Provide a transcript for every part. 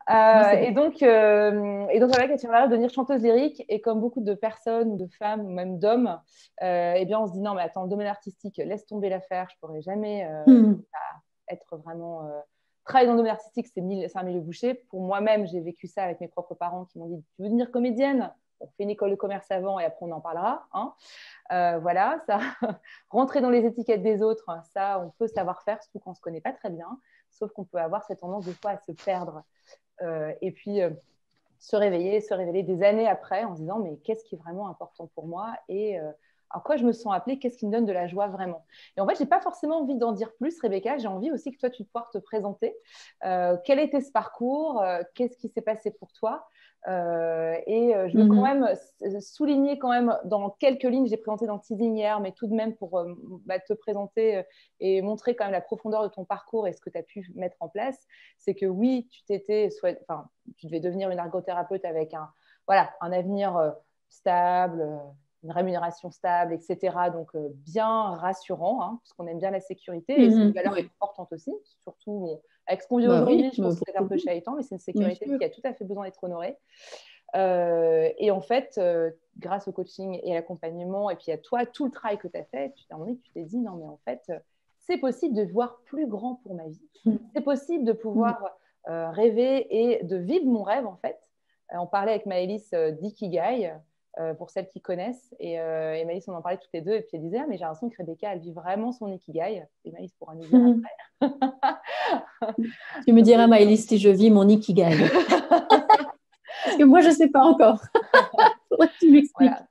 Non, c'est Et donc voilà, Katia Maria devenir chanteuse lyrique. Et comme beaucoup de personnes, ou de femmes, ou même d'hommes, eh bien, on se dit non, mais attends, le domaine artistique, laisse tomber l'affaire. Je pourrais jamais bien. être vraiment. Travailler dans le domaine artistique, c'est un milieu bouché. Pour moi-même, j'ai vécu ça avec mes propres parents qui m'ont dit tu veux devenir comédienne? On fait une école de commerce avant et après on en parlera. Hein. Voilà, ça, rentrer dans les étiquettes des autres, ça, on peut savoir faire, surtout quand on ne se connaît pas très bien. Sauf qu'on peut avoir cette tendance des fois à se perdre. Et puis, se révéler des années après en se disant mais qu'est-ce qui est vraiment important pour moi et à quoi je me sens appelée, qu'est-ce qui me donne de la joie vraiment. Et en fait, je n'ai pas forcément envie d'en dire plus, Rebecca, j'ai envie aussi que toi, tu puisses te présenter. Quel était ce parcours, qu'est-ce qui s'est passé pour toi je veux quand même souligner quand même dans quelques lignes, j'ai présenté dans le teasing hier, mais tout de même pour te présenter et montrer quand même la profondeur de ton parcours et ce que tu as pu mettre en place, c'est que oui, tu devais devenir une ergothérapeute avec un avenir stable, une rémunération stable, etc. Donc, bien rassurant, hein, parce qu'on aime bien la sécurité et c'est une valeur Oui. importante aussi, surtout avec ce qu'on vit Bah aujourd'hui, oui, je pense que c'est un peu chahutant, mais c'est une bien sécurité sûr. qui a tout à fait besoin d'être honorée. Et en fait, grâce au coaching et à l'accompagnement, et puis à toi, tout le travail que tu as fait, à un moment donné, tu t'es dit, non, mais en fait, c'est possible de voir plus grand pour ma vie. C'est possible de pouvoir rêver et de vivre mon rêve, en fait. On parlait avec Maëlys d'Ikigai, pour celles qui connaissent. Et Maëlys, on en parlait toutes les deux. Et puis elle disait, ah, mais j'ai l'impression que Rebecca, elle vit vraiment son Ikigai. Et Maëlys pourra nous dire après. Tu me diras, Maëlys, si je vis mon Ikigai. Parce que moi, je ne sais pas encore. Faudrait que tu m'expliques. Voilà.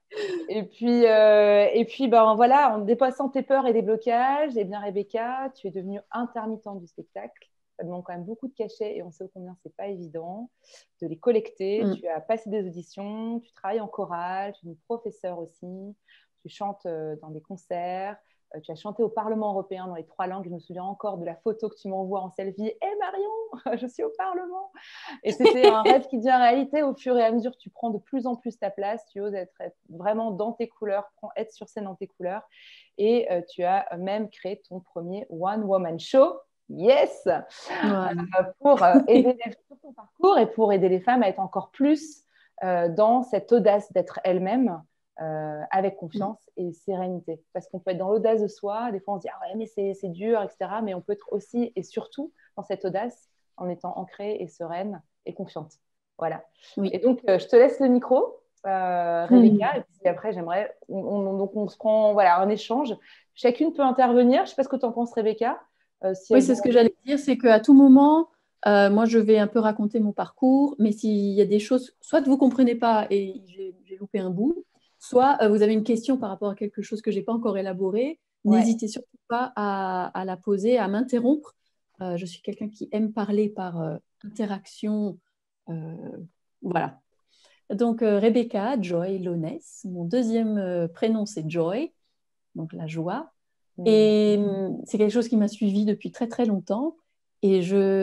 Voilà, en dépassant tes peurs et des blocages, eh bien, Rebecca, tu es devenue intermittente du spectacle. Ça demande quand même beaucoup de cachets et on sait combien c'est pas évident de les collecter. Tu as passé des auditions, tu travailles en chorale, tu es une professeure aussi, tu chantes dans des concerts, tu as chanté au Parlement européen dans les 3 langues. Je me souviens encore de la photo que tu m'envoies en selfie. Hé Marion, je suis au Parlement. Et c'était un rêve qui devient réalité au fur et à mesure. Tu prends de plus en plus ta place, tu oses être vraiment dans tes couleurs, être sur scène dans tes couleurs. Et tu as même créé ton premier One Woman Show. Yes, pour aider sur ton parcours et pour aider les femmes à être encore plus dans cette audace d'être elles-mêmes avec confiance et sérénité. Parce qu'on peut être dans l'audace de soi, des fois on se dit ah ouais mais c'est dur, etc. Mais on peut être aussi et surtout dans cette audace en étant ancrée et sereine et confiante. Voilà. Oui. Et donc je te laisse le micro, Rebecca, et puis après j'aimerais, donc on se prend voilà un échange. Chacune peut intervenir. Je ne sais pas ce que tu en penses, Rebecca. Si Oui, elles c'est ont ce que j'allais dire, c'est qu'à tout moment, moi, je vais un peu raconter mon parcours, mais s'il y a des choses, soit vous ne comprenez pas et j'ai loupé un bout, soit vous avez une question par rapport à quelque chose que je n'ai pas encore élaboré, Ouais. n'hésitez surtout pas à la poser, à m'interrompre. Je suis quelqu'un qui aime parler par interaction. euh, voilà. Donc, Rebecca Joy Lowness, mon deuxième prénom, c'est Joy, donc la joie. Et c'est quelque chose qui m'a suivie depuis très très longtemps. Et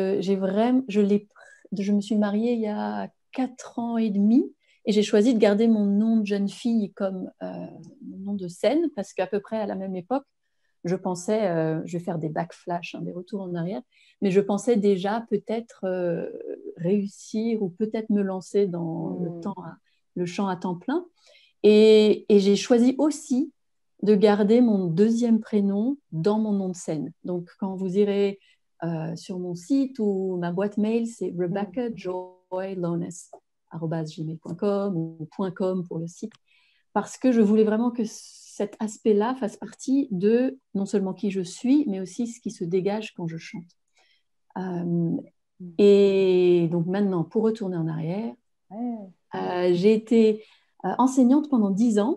je me suis mariée il y a 4 ans et demi et j'ai choisi de garder mon nom de jeune fille comme mon nom de scène parce qu'à peu près à la même époque, je pensais, je vais faire des backflash, hein, des retours en arrière, mais je pensais déjà peut-être réussir ou peut-être me lancer dans le chant à temps plein. Et j'ai choisi aussi de garder mon deuxième prénom dans mon nom de scène. Donc, quand vous irez sur mon site ou ma boîte mail, c'est rebeccajoylowness@gmail.com ou .com pour le site, parce que je voulais vraiment que cet aspect-là fasse partie de non seulement qui je suis, mais aussi ce qui se dégage quand je chante. Et donc maintenant, pour retourner en arrière, j'ai été enseignante pendant 10 ans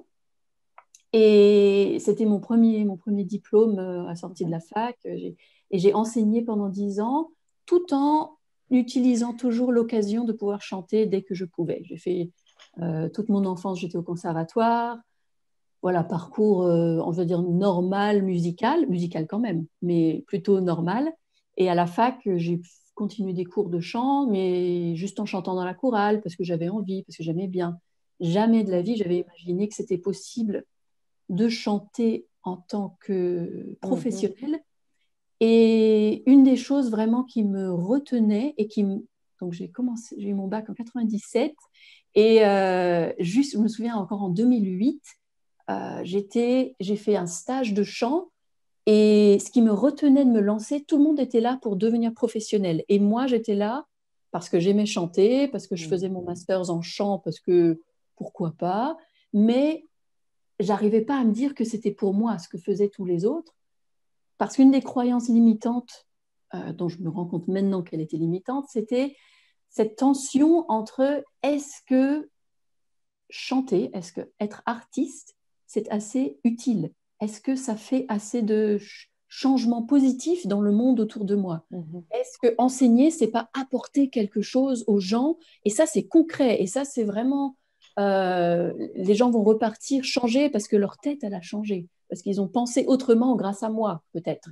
et c'était mon premier diplôme à sortie de la fac. Et j'ai enseigné pendant 10 ans tout en utilisant toujours l'occasion de pouvoir chanter dès que je pouvais. J'ai fait toute mon enfance, j'étais au conservatoire. Voilà, parcours, on va dire normal, musical quand même, mais plutôt normal. Et à la fac, j'ai continué des cours de chant, mais juste en chantant dans la chorale, parce que j'avais envie, parce que j'aimais bien. Jamais de la vie, j'avais imaginé que c'était possible de chanter en tant que professionnelle. Et une des choses vraiment qui me retenait et Donc, j'ai eu mon bac en 97. Et juste, je me souviens encore en 2008, j'ai fait un stage de chant. Et ce qui me retenait de me lancer, tout le monde était là pour devenir professionnel. Et moi, j'étais là parce que j'aimais chanter, parce que je faisais mon master en chant, parce que pourquoi pas. Mais j'arrivais pas à me dire que c'était pour moi ce que faisaient tous les autres. Parce qu'une des croyances limitantes, dont je me rends compte maintenant qu'elle était limitante, c'était cette tension entre est-ce que chanter, est-ce que être artiste, c'est assez utile? Est-ce que ça fait assez de changements positifs dans le monde autour de moi? Est-ce que enseigner, c'est pas apporter quelque chose aux gens? Et ça, c'est concret. Et ça, c'est vraiment... les gens vont repartir, changer, parce que leur tête, elle a changé. Parce qu'ils ont pensé autrement grâce à moi, peut-être.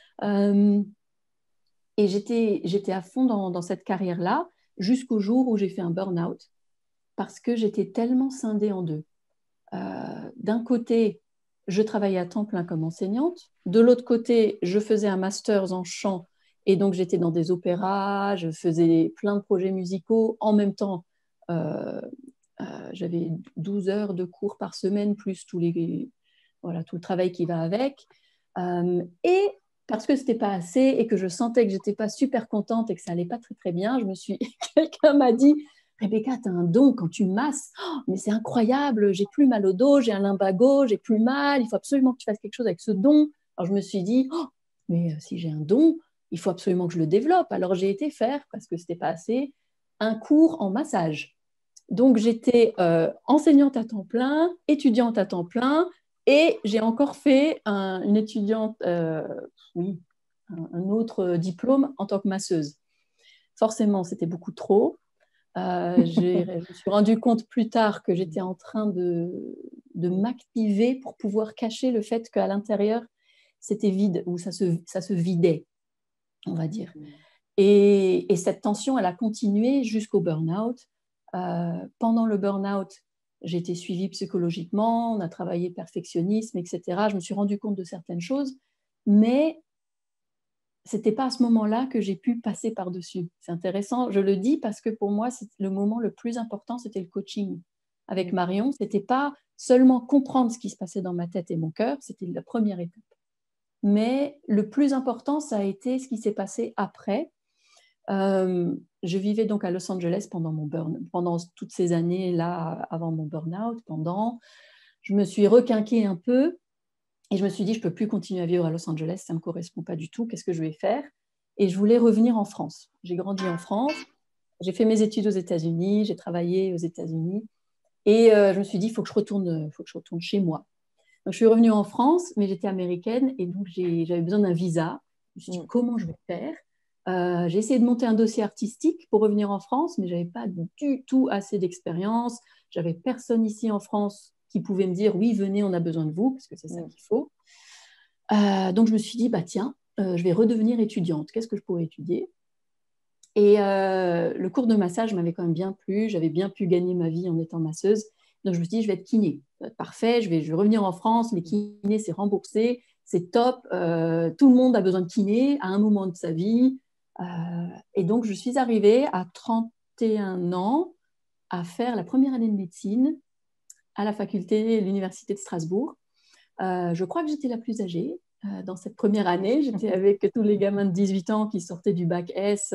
Et j'étais à fond dans cette carrière-là jusqu'au jour où j'ai fait un burn-out parce que j'étais tellement scindée en deux. D'un côté, je travaillais à temps plein comme enseignante. De l'autre côté, je faisais un master en chant et donc j'étais dans des opéras, je faisais plein de projets musicaux. En même temps, j'avais 12 heures de cours par semaine plus tout le travail qui va avec. Et parce que c'était pas assez et que je sentais que j'étais pas super contente et que ça allait pas très très bien, quelqu'un m'a dit Rebecca, tu as un don quand tu masses, oh, mais c'est incroyable, j'ai plus mal au dos, j'ai un lumbago, j'ai plus mal, il faut absolument que tu fasses quelque chose avec ce don. Alors je me suis dit oh, mais si j'ai un don, il faut absolument que je le développe. Alors j'ai été faire, parce que c'était pas assez, un cours en massage. Donc j'étais enseignante à temps plein, étudiante à temps plein, et j'ai encore fait une étudiante, oui, un autre diplôme en tant que masseuse. Forcément, c'était beaucoup trop. Je me suis rendu compte plus tard que j'étais en train de m'activer pour pouvoir cacher le fait qu'à l'intérieur, c'était vide, ou ça se vidait, on va dire. Et cette tension, elle a continué jusqu'au burn-out. Pendant le burn-out, j'ai été suivie psychologiquement, on a travaillé perfectionnisme, etc. Je me suis rendu compte de certaines choses, mais c'était pas à ce moment-là que j'ai pu passer par-dessus. C'est intéressant, je le dis parce que pour moi, le moment le plus important, c'était le coaching. Avec Marion, c'était pas seulement comprendre ce qui se passait dans ma tête et mon cœur, c'était la première étape. Mais le plus important, ça a été ce qui s'est passé après. Je vivais donc à Los Angeles pendant toutes ces années-là, avant mon burn-out. Je me suis requinquée un peu et je me suis dit, je ne peux plus continuer à vivre à Los Angeles, ça ne me correspond pas du tout, qu'est-ce que je vais faire? Et je voulais revenir en France. J'ai grandi en France, j'ai fait mes études aux États-Unis, j'ai travaillé aux États-Unis et je me suis dit, il faut que je retourne chez moi. Donc, je suis revenue en France, mais j'étais américaine et donc j'avais besoin d'un visa. Je me suis dit, comment je vais faire? J'ai essayé de monter un dossier artistique pour revenir en France, mais je n'avais pas du tout assez d'expérience. J'avais personne ici en France qui pouvait me dire, oui, venez, on a besoin de vous, parce que c'est ça qu'il faut. Donc, je me suis dit, bah, tiens, je vais redevenir étudiante. Qu'est-ce que je pourrais étudier? Et le cours de massage m'avait quand même bien plu. J'avais bien pu gagner ma vie en étant masseuse. Donc, je me suis dit, je vais être kiné. Parfait, je vais revenir en France. Les kinés, c'est remboursé. C'est top. Tout le monde a besoin de kiné à un moment de sa vie. Et donc, je suis arrivée à 31 ans à faire la première année de médecine à la faculté de l'Université de Strasbourg. Je crois que j'étais la plus âgée dans cette première année. J'étais avec tous les gamins de 18 ans qui sortaient du bac S.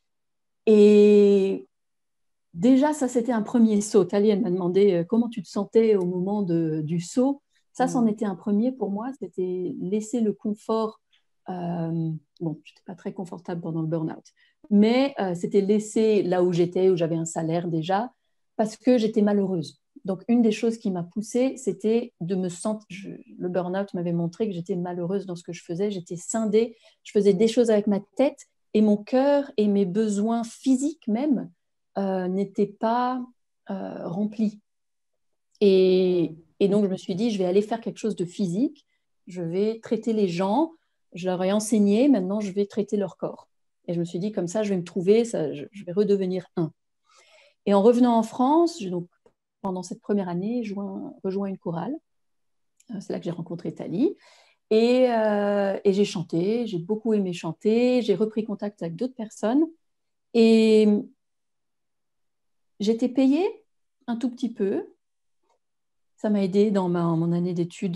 Et déjà, ça, c'était un premier saut. Thalie, elle m'a demandé comment tu te sentais au moment du saut. Ça, c'en était un premier pour moi. C'était laisser le confort. Bon, je n'étais pas très confortable pendant le burn-out, mais c'était laisser là où j'étais, où j'avais un salaire déjà, parce que j'étais malheureuse. Donc, une des choses qui m'a poussée, c'était de me sentir. Le burn-out m'avait montré que j'étais malheureuse dans ce que je faisais. J'étais scindée. Je faisais des choses avec ma tête et mon cœur et mes besoins physiques même n'étaient pas remplis. Et donc, je me suis dit, je vais aller faire quelque chose de physique. Je vais traiter les gens. Je leur ai enseigné. Maintenant, je vais traiter leur corps. Et je me suis dit, comme ça, je vais me trouver. Je vais redevenir un. Et en revenant en France, donc, pendant cette première année, rejoint une chorale. C'est là que j'ai rencontré Thalie. Et j'ai chanté. J'ai beaucoup aimé chanter. J'ai repris contact avec d'autres personnes. Et j'étais payée un tout petit peu. Ça m'a aidée dans mon année d'études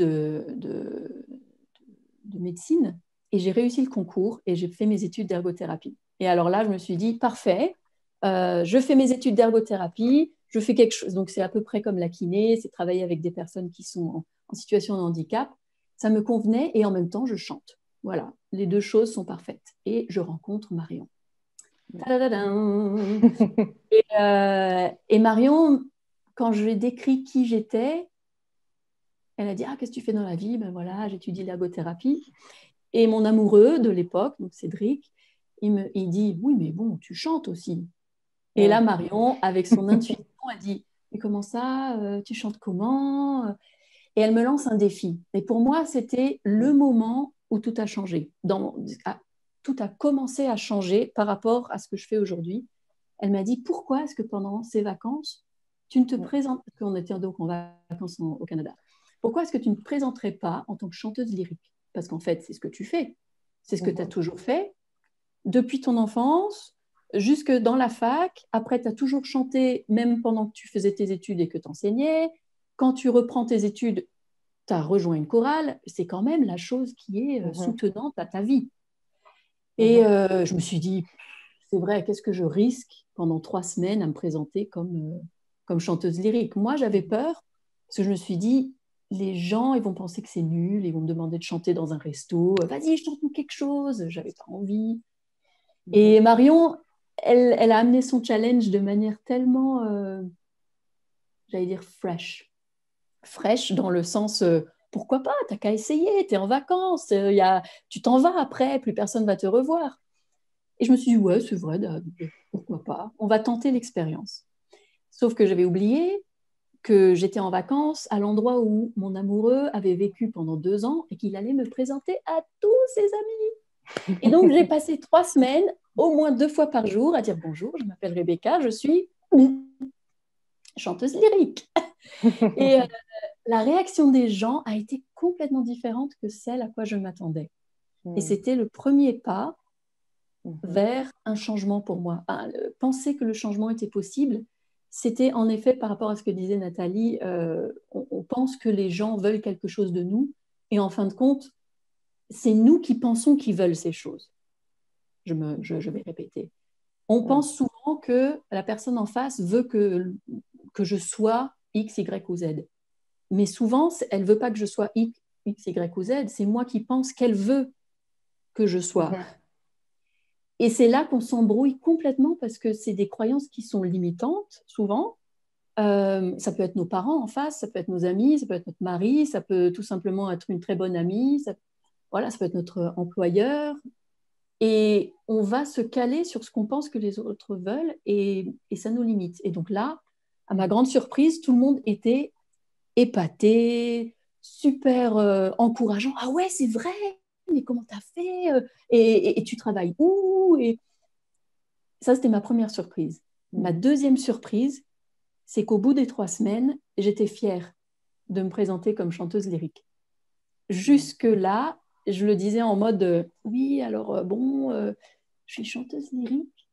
de médecine. Et j'ai réussi le concours et j'ai fait mes études d'ergothérapie. Et alors là, je me suis dit, parfait, je fais mes études d'ergothérapie, je fais quelque chose. Donc, c'est à peu près comme la kiné, c'est travailler avec des personnes qui sont en situation de handicap. Ça me convenait et en même temps, je chante. Voilà, les deux choses sont parfaites. Et je rencontre Marion. Et Marion, quand je lui ai décrit qui j'étais, elle a dit, ah, qu'est-ce que tu fais dans la vie? Ben voilà, j'étudie l'ergothérapie. Et mon amoureux de l'époque, donc Cédric, il dit, oui, mais bon, tu chantes aussi. Et là, Marion, avec son intuition, elle dit, mais comment ça? Tu chantes comment? Et elle me lance un défi. Et pour moi, c'était le moment où tout a changé. Tout a commencé à changer par rapport à ce que je fais aujourd'hui. Elle m'a dit, pourquoi est-ce que pendant ces vacances, tu ne te présentes, parce qu'on était donc en vacances au Canada, pourquoi est-ce que tu ne te présenterais pas en tant que chanteuse lyrique? Parce qu'en fait, c'est ce que tu fais. C'est ce que tu as toujours fait. Depuis ton enfance, jusque dans la fac. Après, tu as toujours chanté, même pendant que tu faisais tes études et que tu enseignais. Quand tu reprends tes études, tu as rejoint une chorale. C'est quand même la chose qui est soutenante à ta vie. Et je me suis dit, c'est vrai, qu'est-ce que je risque pendant 3 semaines à me présenter comme chanteuse lyrique? Moi, j'avais peur parce que je me suis dit, les gens, ils vont penser que c'est nul, ils vont me demander de chanter dans un resto. Vas-y, chante-nous quelque chose. J'avais pas envie. Et Marion, elle a amené son challenge de manière tellement, j'allais dire, fresh. Fresh dans le sens, pourquoi pas, t'as qu'à essayer, t'es en vacances, tu t'en vas après, plus personne va te revoir. Et je me suis dit, ouais, c'est vrai, pourquoi pas, on va tenter l'expérience. Sauf que j'avais oublié que j'étais en vacances à l'endroit où mon amoureux avait vécu pendant 2 ans et qu'il allait me présenter à tous ses amis. Et donc, j'ai passé 3 semaines, au moins 2 fois par jour, à dire bonjour, je m'appelle Rebecca, je suis chanteuse lyrique. Et la réaction des gens a été complètement différente que celle à quoi je m'attendais. Et c'était le premier pas vers un changement pour moi. Penser que le changement était possible, c'était en effet par rapport à ce que disait Nathalie, on pense que les gens veulent quelque chose de nous, et en fin de compte, c'est nous qui pensons qu'ils veulent ces choses. Je vais répéter. On pense souvent que la personne en face veut que je sois X, Y ou Z. Mais souvent, elle ne veut pas que je sois X, Y ou Z. C'est moi qui pense qu'elle veut que je sois. Et c'est là qu'on s'embrouille complètement parce que c'est des croyances qui sont limitantes, souvent. Ça peut être nos parents en face, ça peut être nos amis, ça peut être notre mari, ça peut tout simplement être une très bonne amie, ça peut être notre employeur. Et on va se caler sur ce qu'on pense que les autres veulent et ça nous limite. Et donc là, à ma grande surprise, tout le monde était épaté, super encourageant. Ah ouais, c'est vrai, mais comment t'as fait et tu travailles où? Et ça, c'était ma première surprise. Ma deuxième surprise, c'est qu'au bout des 3 semaines, j'étais fière de me présenter comme chanteuse lyrique. Jusque-là, je le disais en mode oui, alors je suis chanteuse lyrique.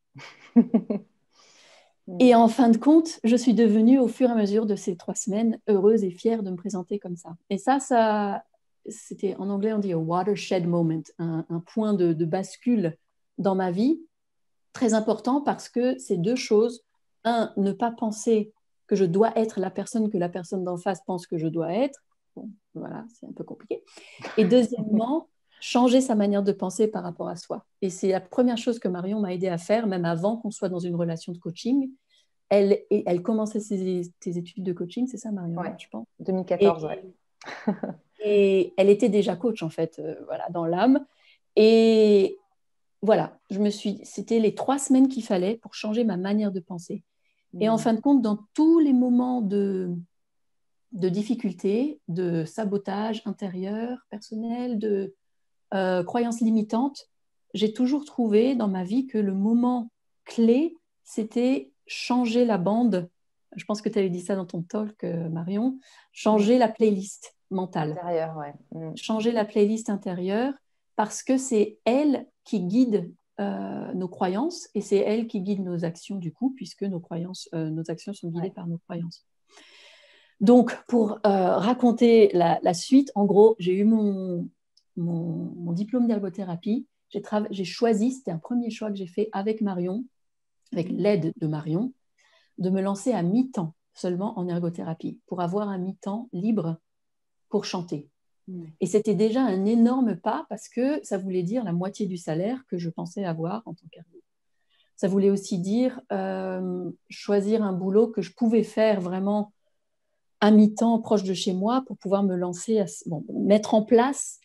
Et en fin de compte, je suis devenue au fur et à mesure de ces 3 semaines heureuse et fière de me présenter comme ça. Et ça c'était en anglais on dit a watershed moment, un point de bascule dans ma vie, très important parce que c'est 2 choses. Un, ne pas penser que je dois être la personne que la personne d'en face pense que je dois être. Bon, voilà, c'est un peu compliqué. Et deuxièmement, changer sa manière de penser par rapport à soi. Et c'est la première chose que Marion m'a aidé à faire, même avant qu'on soit dans une relation de coaching. Elle commençait ses études de coaching, c'est ça, Marion, ouais, je pense. 2014, Et elle était déjà coach, en fait, voilà, dans l'âme. Et voilà, c'était les 3 semaines qu'il fallait pour changer ma manière de penser. Et en fin de compte, dans tous les moments de difficulté, de sabotage intérieur, personnel, de croyances limitantes, j'ai toujours trouvé dans ma vie que le moment clé, c'était changer la bande. Je pense que tu avais dit ça dans ton talk, Marion. Changer la playlist mentale. Intérieur, ouais. Changer la playlist intérieure parce que c'est elle qui guide nos croyances et c'est elles qui guident nos actions du coup, puisque nos actions sont guidées par nos croyances. Donc, pour raconter la suite, en gros, j'ai eu mon diplôme d'ergothérapie. J'ai choisi, c'était un premier choix que j'ai fait avec Marion, avec l'aide de Marion, de me lancer à mi-temps seulement en ergothérapie pour avoir un mi-temps libre pour chanter. Et c'était déjà un énorme pas parce que ça voulait dire la moitié du salaire que je pensais avoir en tant qu'ergo. Ça voulait aussi dire choisir un boulot que je pouvais faire vraiment à mi-temps proche de chez moi pour pouvoir me lancer, mettre en place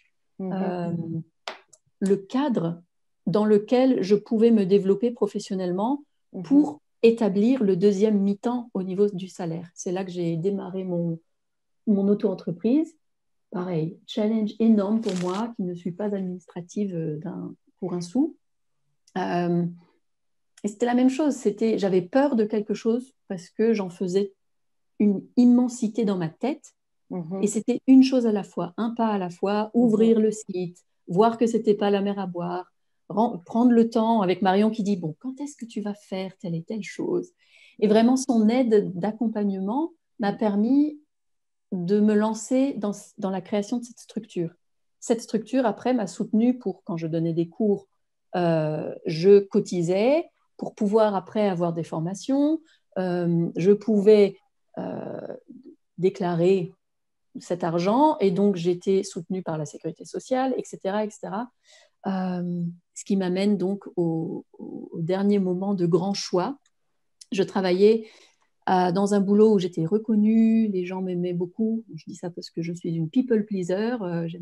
le cadre dans lequel je pouvais me développer professionnellement pour établir le deuxième mi-temps au niveau du salaire. C'est là que j'ai démarré mon auto-entreprise. Pareil, challenge énorme pour moi, qui ne suis pas administrative pour un sou. Et c'était la même chose. J'avais peur de quelque chose parce que j'en faisais une immensité dans ma tête. Et c'était une chose à la fois, un pas à la fois, ouvrir le site, voir que c'était pas la mer à boire, prendre le temps avec Marion qui dit, bon, quand est-ce que tu vas faire telle et telle chose? Et vraiment, son aide d'accompagnement m'a permis de me lancer dans la création de cette structure. Cette structure, après, m'a soutenue pour, quand je donnais des cours, je cotisais pour pouvoir après avoir des formations. Je pouvais déclarer cet argent et donc j'étais soutenue par la sécurité sociale, etc. etc. Ce qui m'amène donc au dernier moment de grand choix. Je travaillais dans un boulot où j'étais reconnue, les gens m'aimaient beaucoup. Je dis ça parce que je suis une people pleaser.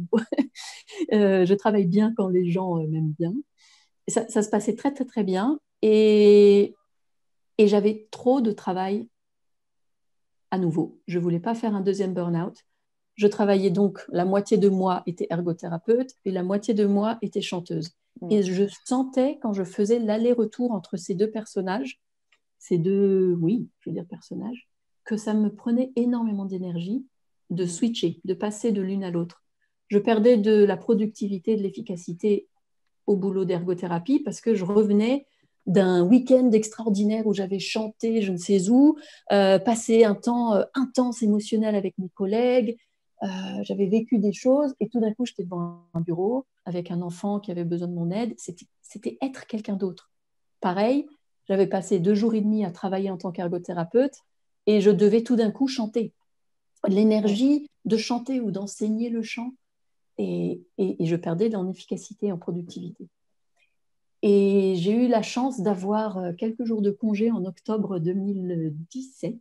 Je travaille bien quand les gens m'aiment bien. Et ça se passait très, très, très bien. Et j'avais trop de travail à nouveau. Je ne voulais pas faire un deuxième burn-out. Je travaillais donc, la moitié de moi était ergothérapeute et la moitié de moi était chanteuse. Et je sentais, quand je faisais l'aller-retour entre ces deux personnages, personnages, que ça me prenait énormément d'énergie de switcher, de passer de l'une à l'autre. Je perdais de la productivité, de l'efficacité au boulot d'ergothérapie parce que je revenais d'un week-end extraordinaire où j'avais chanté je ne sais où, passé un temps intense émotionnel avec mes collègues, j'avais vécu des choses et tout d'un coup j'étais devant un bureau avec un enfant qui avait besoin de mon aide. C'était être quelqu'un d'autre. Pareil, j'avais passé 2 jours et demi à travailler en tant qu'ergothérapeute et je devais tout d'un coup chanter. L'énergie de chanter ou d'enseigner le chant et je perdais en efficacité, en productivité. Et j'ai eu la chance d'avoir quelques jours de congé en octobre 2017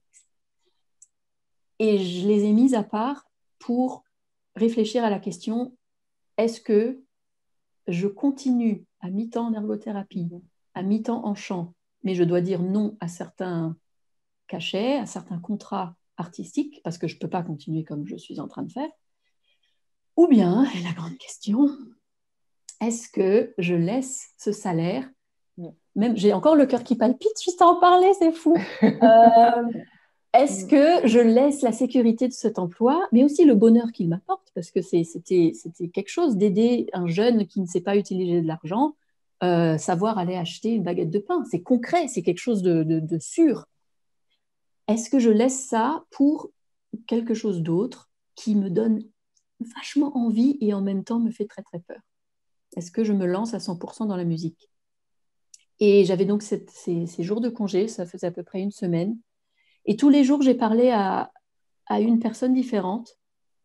et je les ai mis à part pour réfléchir à la question, est-ce que je continue à mi-temps en ergothérapie, à mi-temps en chant, mais je dois dire non à certains cachets, à certains contrats artistiques, parce que je ne peux pas continuer comme je suis en train de faire, ou bien, la grande question, est-ce que je laisse ce salaire, même j'ai encore le cœur qui palpite juste à en parler, c'est fou. Est-ce que je laisse la sécurité de cet emploi, mais aussi le bonheur qu'il m'apporte, parce que c'était quelque chose d'aider un jeune qui ne sait pas utiliser de l'argent, savoir aller acheter une baguette de pain. C'est concret, c'est quelque chose de sûr. Est-ce que je laisse ça pour quelque chose d'autre qui me donne vachement envie et en même temps me fait très très peur? Est-ce que je me lance à 100% dans la musique? Et j'avais donc ces jours de congé, ça faisait à peu près une semaine. Et tous les jours, j'ai parlé à une personne différente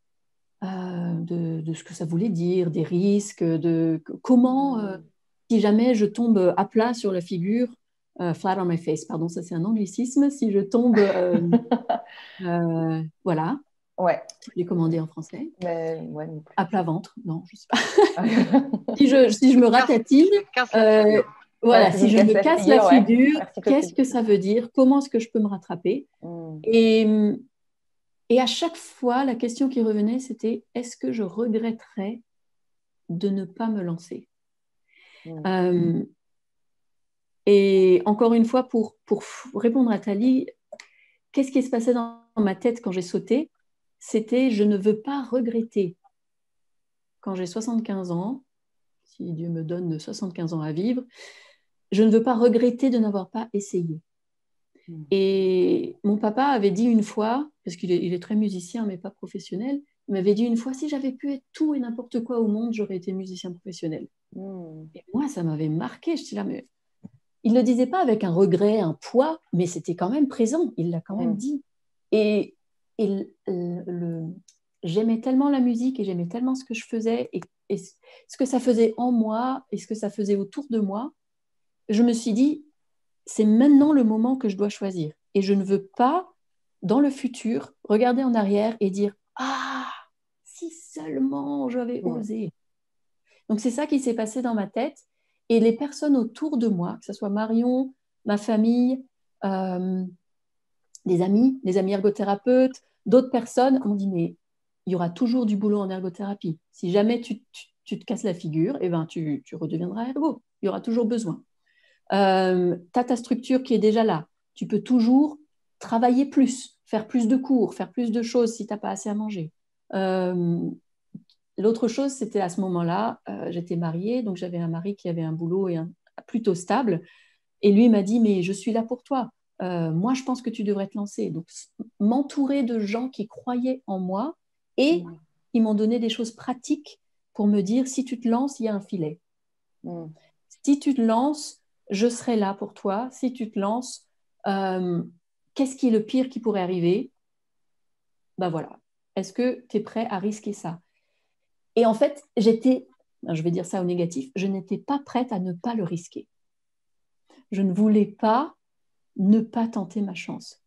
de ce que ça voulait dire, des risques, de comment, si jamais je tombe à plat sur la figure, flat on my face, pardon, ça c'est un anglicisme, si je tombe, voilà. Ouais. Je l'ai commandé en français. Mais, ouais, non plus. À plat ventre, non, je ne sais pas. si je me ratatine, voilà, si je me casse la figure, qu'est-ce que ça veut dire? Comment est-ce que je peux me rattraper? Et à chaque fois, la question qui revenait, c'était est-ce que je regretterais de ne pas me lancer? Et encore une fois, pour répondre à Thalie, qu'est-ce qui se passait dans ma tête quand j'ai sauté? C'était je ne veux pas regretter quand j'ai 75 ans, si Dieu me donne 75 ans à vivre, je ne veux pas regretter de n'avoir pas essayé. Et mon papa avait dit une fois, parce qu'il est très musicien, mais pas professionnel, il m'avait dit une fois, si j'avais pu être tout et n'importe quoi au monde, j'aurais été musicien professionnel. Et moi, ça m'avait marqué. Je suis là, mais il ne le disait pas avec un regret, un poids, mais c'était quand même présent. Il l'a quand même dit. Et, j'aimais tellement la musique et j'aimais tellement ce que je faisais et ce que ça faisait en moi et ce que ça faisait autour de moi. Je me suis dit, c'est maintenant le moment que je dois choisir. Et je ne veux pas, dans le futur, regarder en arrière et dire, ah, si seulement j'avais osé. Donc, c'est ça qui s'est passé dans ma tête. Et les personnes autour de moi, que ce soit Marion, ma famille, des amis ergothérapeutes, d'autres personnes m'ont dit, mais il y aura toujours du boulot en ergothérapie. Si jamais tu te casses la figure, eh ben, tu redeviendras ergo. Il y aura toujours besoin. Tu as ta structure qui est déjà là. Tu peux toujours travailler plus, faire plus de cours, faire plus de choses si tu n'as pas assez à manger. L'autre chose, c'était à ce moment-là, j'étais mariée, donc j'avais un mari qui avait un boulot plutôt stable. Et lui m'a dit, mais je suis là pour toi. Moi, je pense que tu devrais te lancer. Donc, m'entourer de gens qui croyaient en moi et qui m'ont donné des choses pratiques pour me dire, si tu te lances, il y a un filet. Si tu te lances, je serai là pour toi. Si tu te lances, qu'est-ce qui est le pire qui pourrait arriver? Ben voilà. Est-ce que tu es prêt à risquer ça? Et en fait, je vais dire ça au négatif, je n'étais pas prête à ne pas le risquer. Je ne voulais pas ne pas tenter ma chance.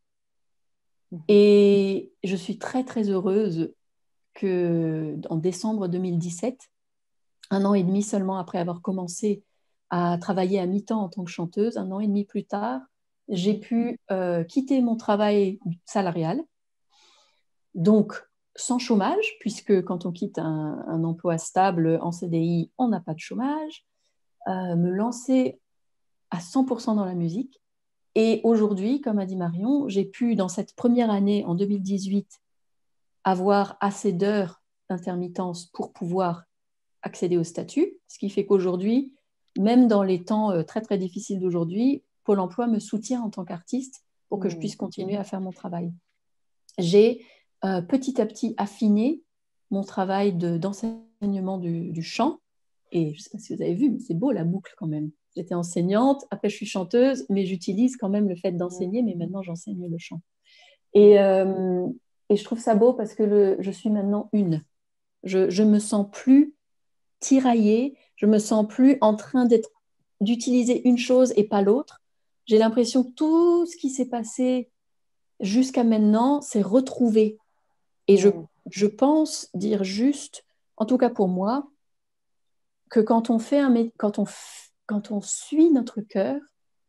Et je suis très, très heureuse qu'en décembre 2017, 1 an et demi seulement après avoir commencé à travailler à mi-temps en tant que chanteuse, 1 an et demi plus tard, j'ai pu quitter mon travail salarial, donc sans chômage, puisque quand on quitte un emploi stable en CDI, on n'a pas de chômage, me lancer à 100% dans la musique. Et aujourd'hui, comme a dit Marion, j'ai pu, dans cette première année, en 2018, avoir assez d'heures d'intermittence pour pouvoir accéder au statut, ce qui fait qu'aujourd'hui, même dans les temps très, très difficiles d'aujourd'hui, Pôle emploi me soutient en tant qu'artiste pour que je puisse continuer à faire mon travail. J'ai petit à petit affiné mon travail d'enseignement du chant. Et je ne sais pas si vous avez vu, mais c'est beau la boucle quand même. J'étais enseignante, après je suis chanteuse, mais j'utilise quand même le fait d'enseigner, mais maintenant j'enseigne le chant. Et je trouve ça beau parce que je suis maintenant une. Je me sens plus tiraillée, je me sens plus en train d'utiliser une chose et pas l'autre. J'ai l'impression que tout ce qui s'est passé jusqu'à maintenant s'est retrouvé. Et je pense dire juste, en tout cas pour moi, que quand on suit notre cœur,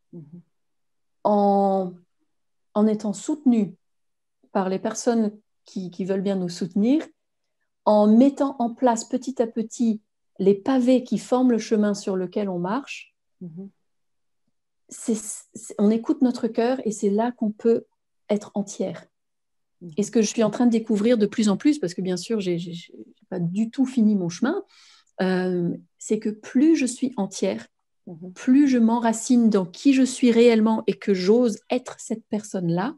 en étant soutenu par les personnes qui veulent bien nous soutenir, en mettant en place petit à petit les pavés qui forment le chemin sur lequel on marche, on écoute notre cœur et c'est là qu'on peut être entière. Et ce que je suis en train de découvrir de plus en plus, parce que bien sûr, je n'ai pas du tout fini mon chemin, c'est que plus je suis entière, plus je m'enracine dans qui je suis réellement et que j'ose être cette personne-là,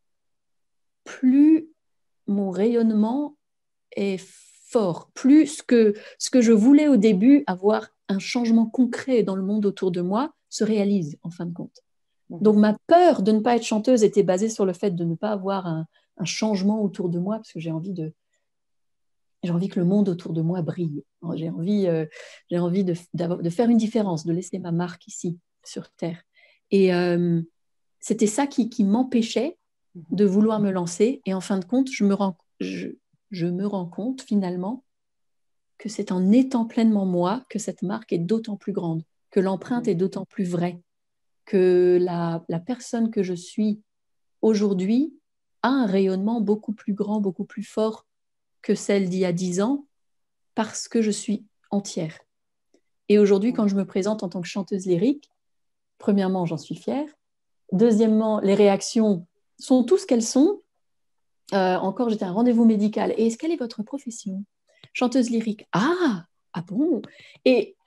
plus mon rayonnement est fort. Plus ce que je voulais au début, avoir un changement concret dans le monde autour de moi, se réalise en fin de compte. Donc ma peur de ne pas être chanteuse était basée sur le fait de ne pas avoir un changement autour de moi, parce que j'ai envie que le monde autour de moi brille. J'ai envie de faire une différence, de laisser ma marque ici, sur Terre. Et c'était ça qui m'empêchait de vouloir me lancer. Et en fin de compte, je me rends compte finalement que c'est en étant pleinement moi que cette marque est d'autant plus grande, que l'empreinte est d'autant plus vraie, que la personne que je suis aujourd'hui a un rayonnement beaucoup plus grand, beaucoup plus fort que celle d'il y a 10 ans, parce que je suis entière. Et aujourd'hui, quand je me présente en tant que chanteuse lyrique, premièrement, j'en suis fière. Deuxièmement, les réactions sont tout ce qu'elles sont. Encore, j'étais à un rendez-vous médical. Et quelle est votre profession? Chanteuse lyrique. Ah bon? Et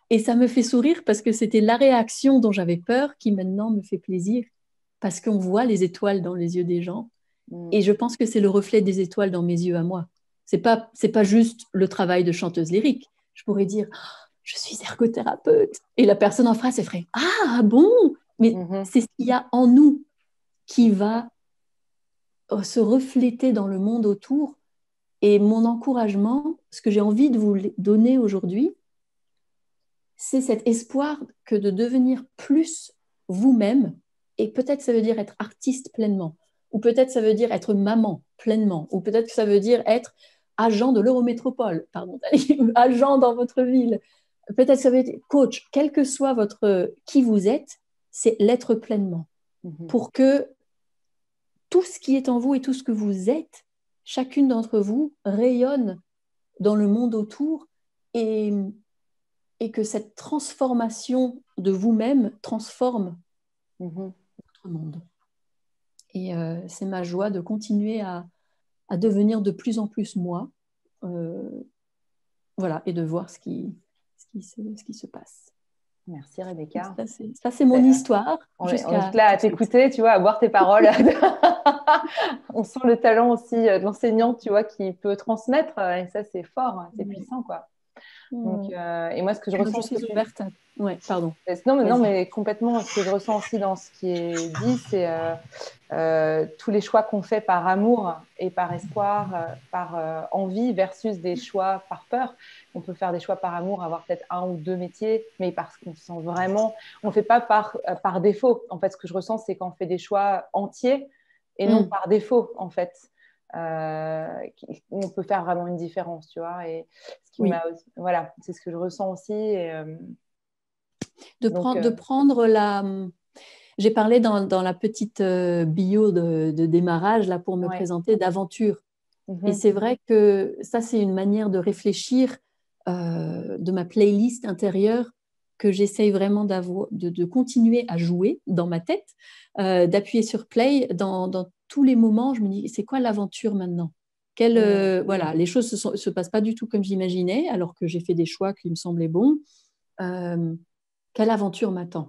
Et ça me fait sourire parce que c'était la réaction dont j'avais peur qui maintenant me fait plaisir parce qu'on voit les étoiles dans les yeux des gens. Et je pense que c'est le reflet des étoiles dans mes yeux à moi. C'est pas juste le travail de chanteuse lyrique. Je pourrais dire, oh, je suis ergothérapeute. Et la personne en face, elle ferait, ah bon, mais c'est ce qu'il y a en nous qui va se refléter dans le monde autour. Et mon encouragement, ce que j'ai envie de vous donner aujourd'hui, c'est cet espoir que de devenir plus vous-même. Et peut-être ça veut dire être artiste pleinement, ou peut-être ça veut dire être maman pleinement, ou peut-être que ça veut dire être agent de l'Eurométropole, pardon, agent dans votre ville. Peut-être ça veut dire coach, quel que soit votre qui vous êtes, c'est l'être pleinement. Pour que tout ce qui est en vous et tout ce que vous êtes, chacune d'entre vous rayonne dans le monde autour et que cette transformation de vous-même transforme votre monde. Et c'est ma joie de continuer à devenir de plus en plus moi, voilà, et de voir ce qui se passe. Merci Rebecca. Ça, c'est mon histoire. On est là à t'écouter, tu vois, à boire tes paroles. On sent le talent aussi de l'enseignante, tu vois, qui peut transmettre. Et ça, c'est fort, c'est puissant, quoi. Donc, et moi, ce que je ressens... Je suis ouverte. Ouais, pardon. Non, mais complètement, ce que je ressens aussi dans ce qui est dit, c'est tous les choix qu'on fait par amour et par espoir, par envie versus des choix par peur. On peut faire des choix par amour, avoir peut-être un ou deux métiers, mais parce qu'on se sent vraiment... On ne fait pas par défaut. En fait, ce que je ressens, c'est quand on fait des choix entiers et non par défaut, en fait. On peut faire vraiment une différence, tu vois. Et ce qui voilà, c'est ce que je ressens aussi. Et, de prendre la... J'ai parlé dans la petite bio de démarrage là, pour me présenter d'aventure. Et c'est vrai que ça, c'est une manière de réfléchir de ma playlist intérieure que j'essaye vraiment de continuer à jouer dans ma tête, d'appuyer sur play dans tous les moments. Je me dis, c'est quoi l'aventure maintenant? Voilà, les choses se passent pas du tout comme j'imaginais, alors que j'ai fait des choix qui me semblaient bons. Quelle aventure m'attend?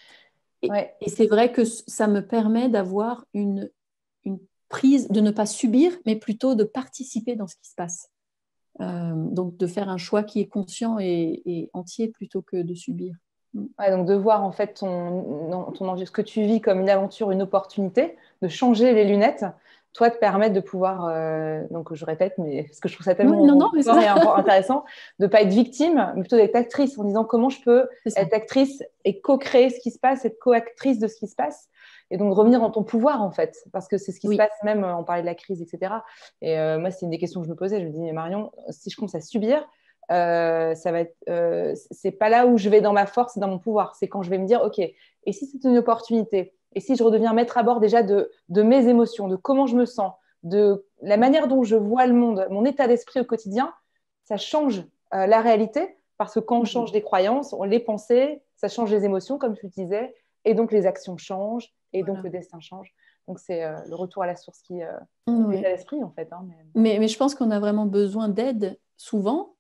Et c'est vrai que ça me permet d'avoir une prise, de ne pas subir, mais plutôt de participer dans ce qui se passe. Donc de faire un choix qui est conscient et entier plutôt que de subir. Ouais, donc de voir en fait ce que tu vis comme une aventure, une opportunité, de changer les lunettes, toi te permettre de pouvoir, donc je répète, mais parce que je trouve ça tellement fort et intéressant, de ne pas être victime, mais plutôt d'être actrice en disant comment je peux être actrice et co-créer ce qui se passe, être co-actrice de ce qui se passe. Et donc revenir dans ton pouvoir en fait, parce que c'est ce qui se passe même, on parlait de la crise, etc. Et moi, c'est une des questions que je me posais, je me dis, mais Marion, si je commence à subir, ça va être, c'est pas là où je vais dans ma force, c'est dans mon pouvoir. C'est quand je vais me dire, ok, et si c'est une opportunité, et si je redeviens maître à bord déjà de mes émotions, de comment je me sens, de la manière dont je vois le monde, mon état d'esprit au quotidien, ça change la réalité, parce que quand on change des croyances, les pensées, ça change les émotions, comme tu disais, et donc les actions changent, et donc le destin change. Donc c'est le retour à la source qui est l'état d'esprit en fait. Hein, mais je pense qu'on a vraiment besoin d'aide souvent.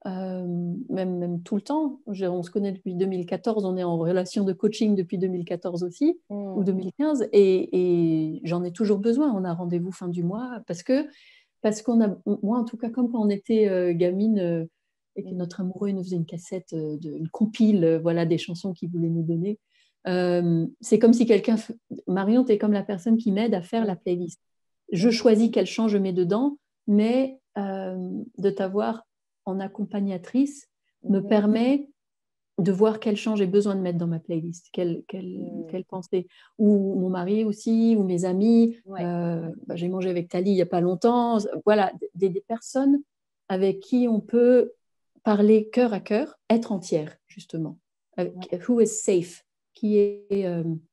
Même tout le temps. On se connaît depuis 2014, on est en relation de coaching depuis 2014 aussi, ou 2015, et j'en ai toujours besoin. On a rendez-vous fin du mois parce qu'on a, moi en tout cas, comme quand on était gamine et que notre amoureux nous faisait une cassette, une compile, voilà, des chansons qu'il voulait nous donner. C'est comme si Marion, tu es comme la personne qui m'aide à faire la playlist. Je choisis quel chant je mets dedans, mais de t'avoir en accompagnatrice me permet de voir quel chant j'ai besoin de mettre dans ma playlist, quelle pensée. Ou mon mari aussi, ou mes amis. J'ai mangé avec Tali il n'y a pas longtemps. Voilà, des personnes avec qui on peut parler cœur à cœur, être entière, justement. Who is safe? Qui est...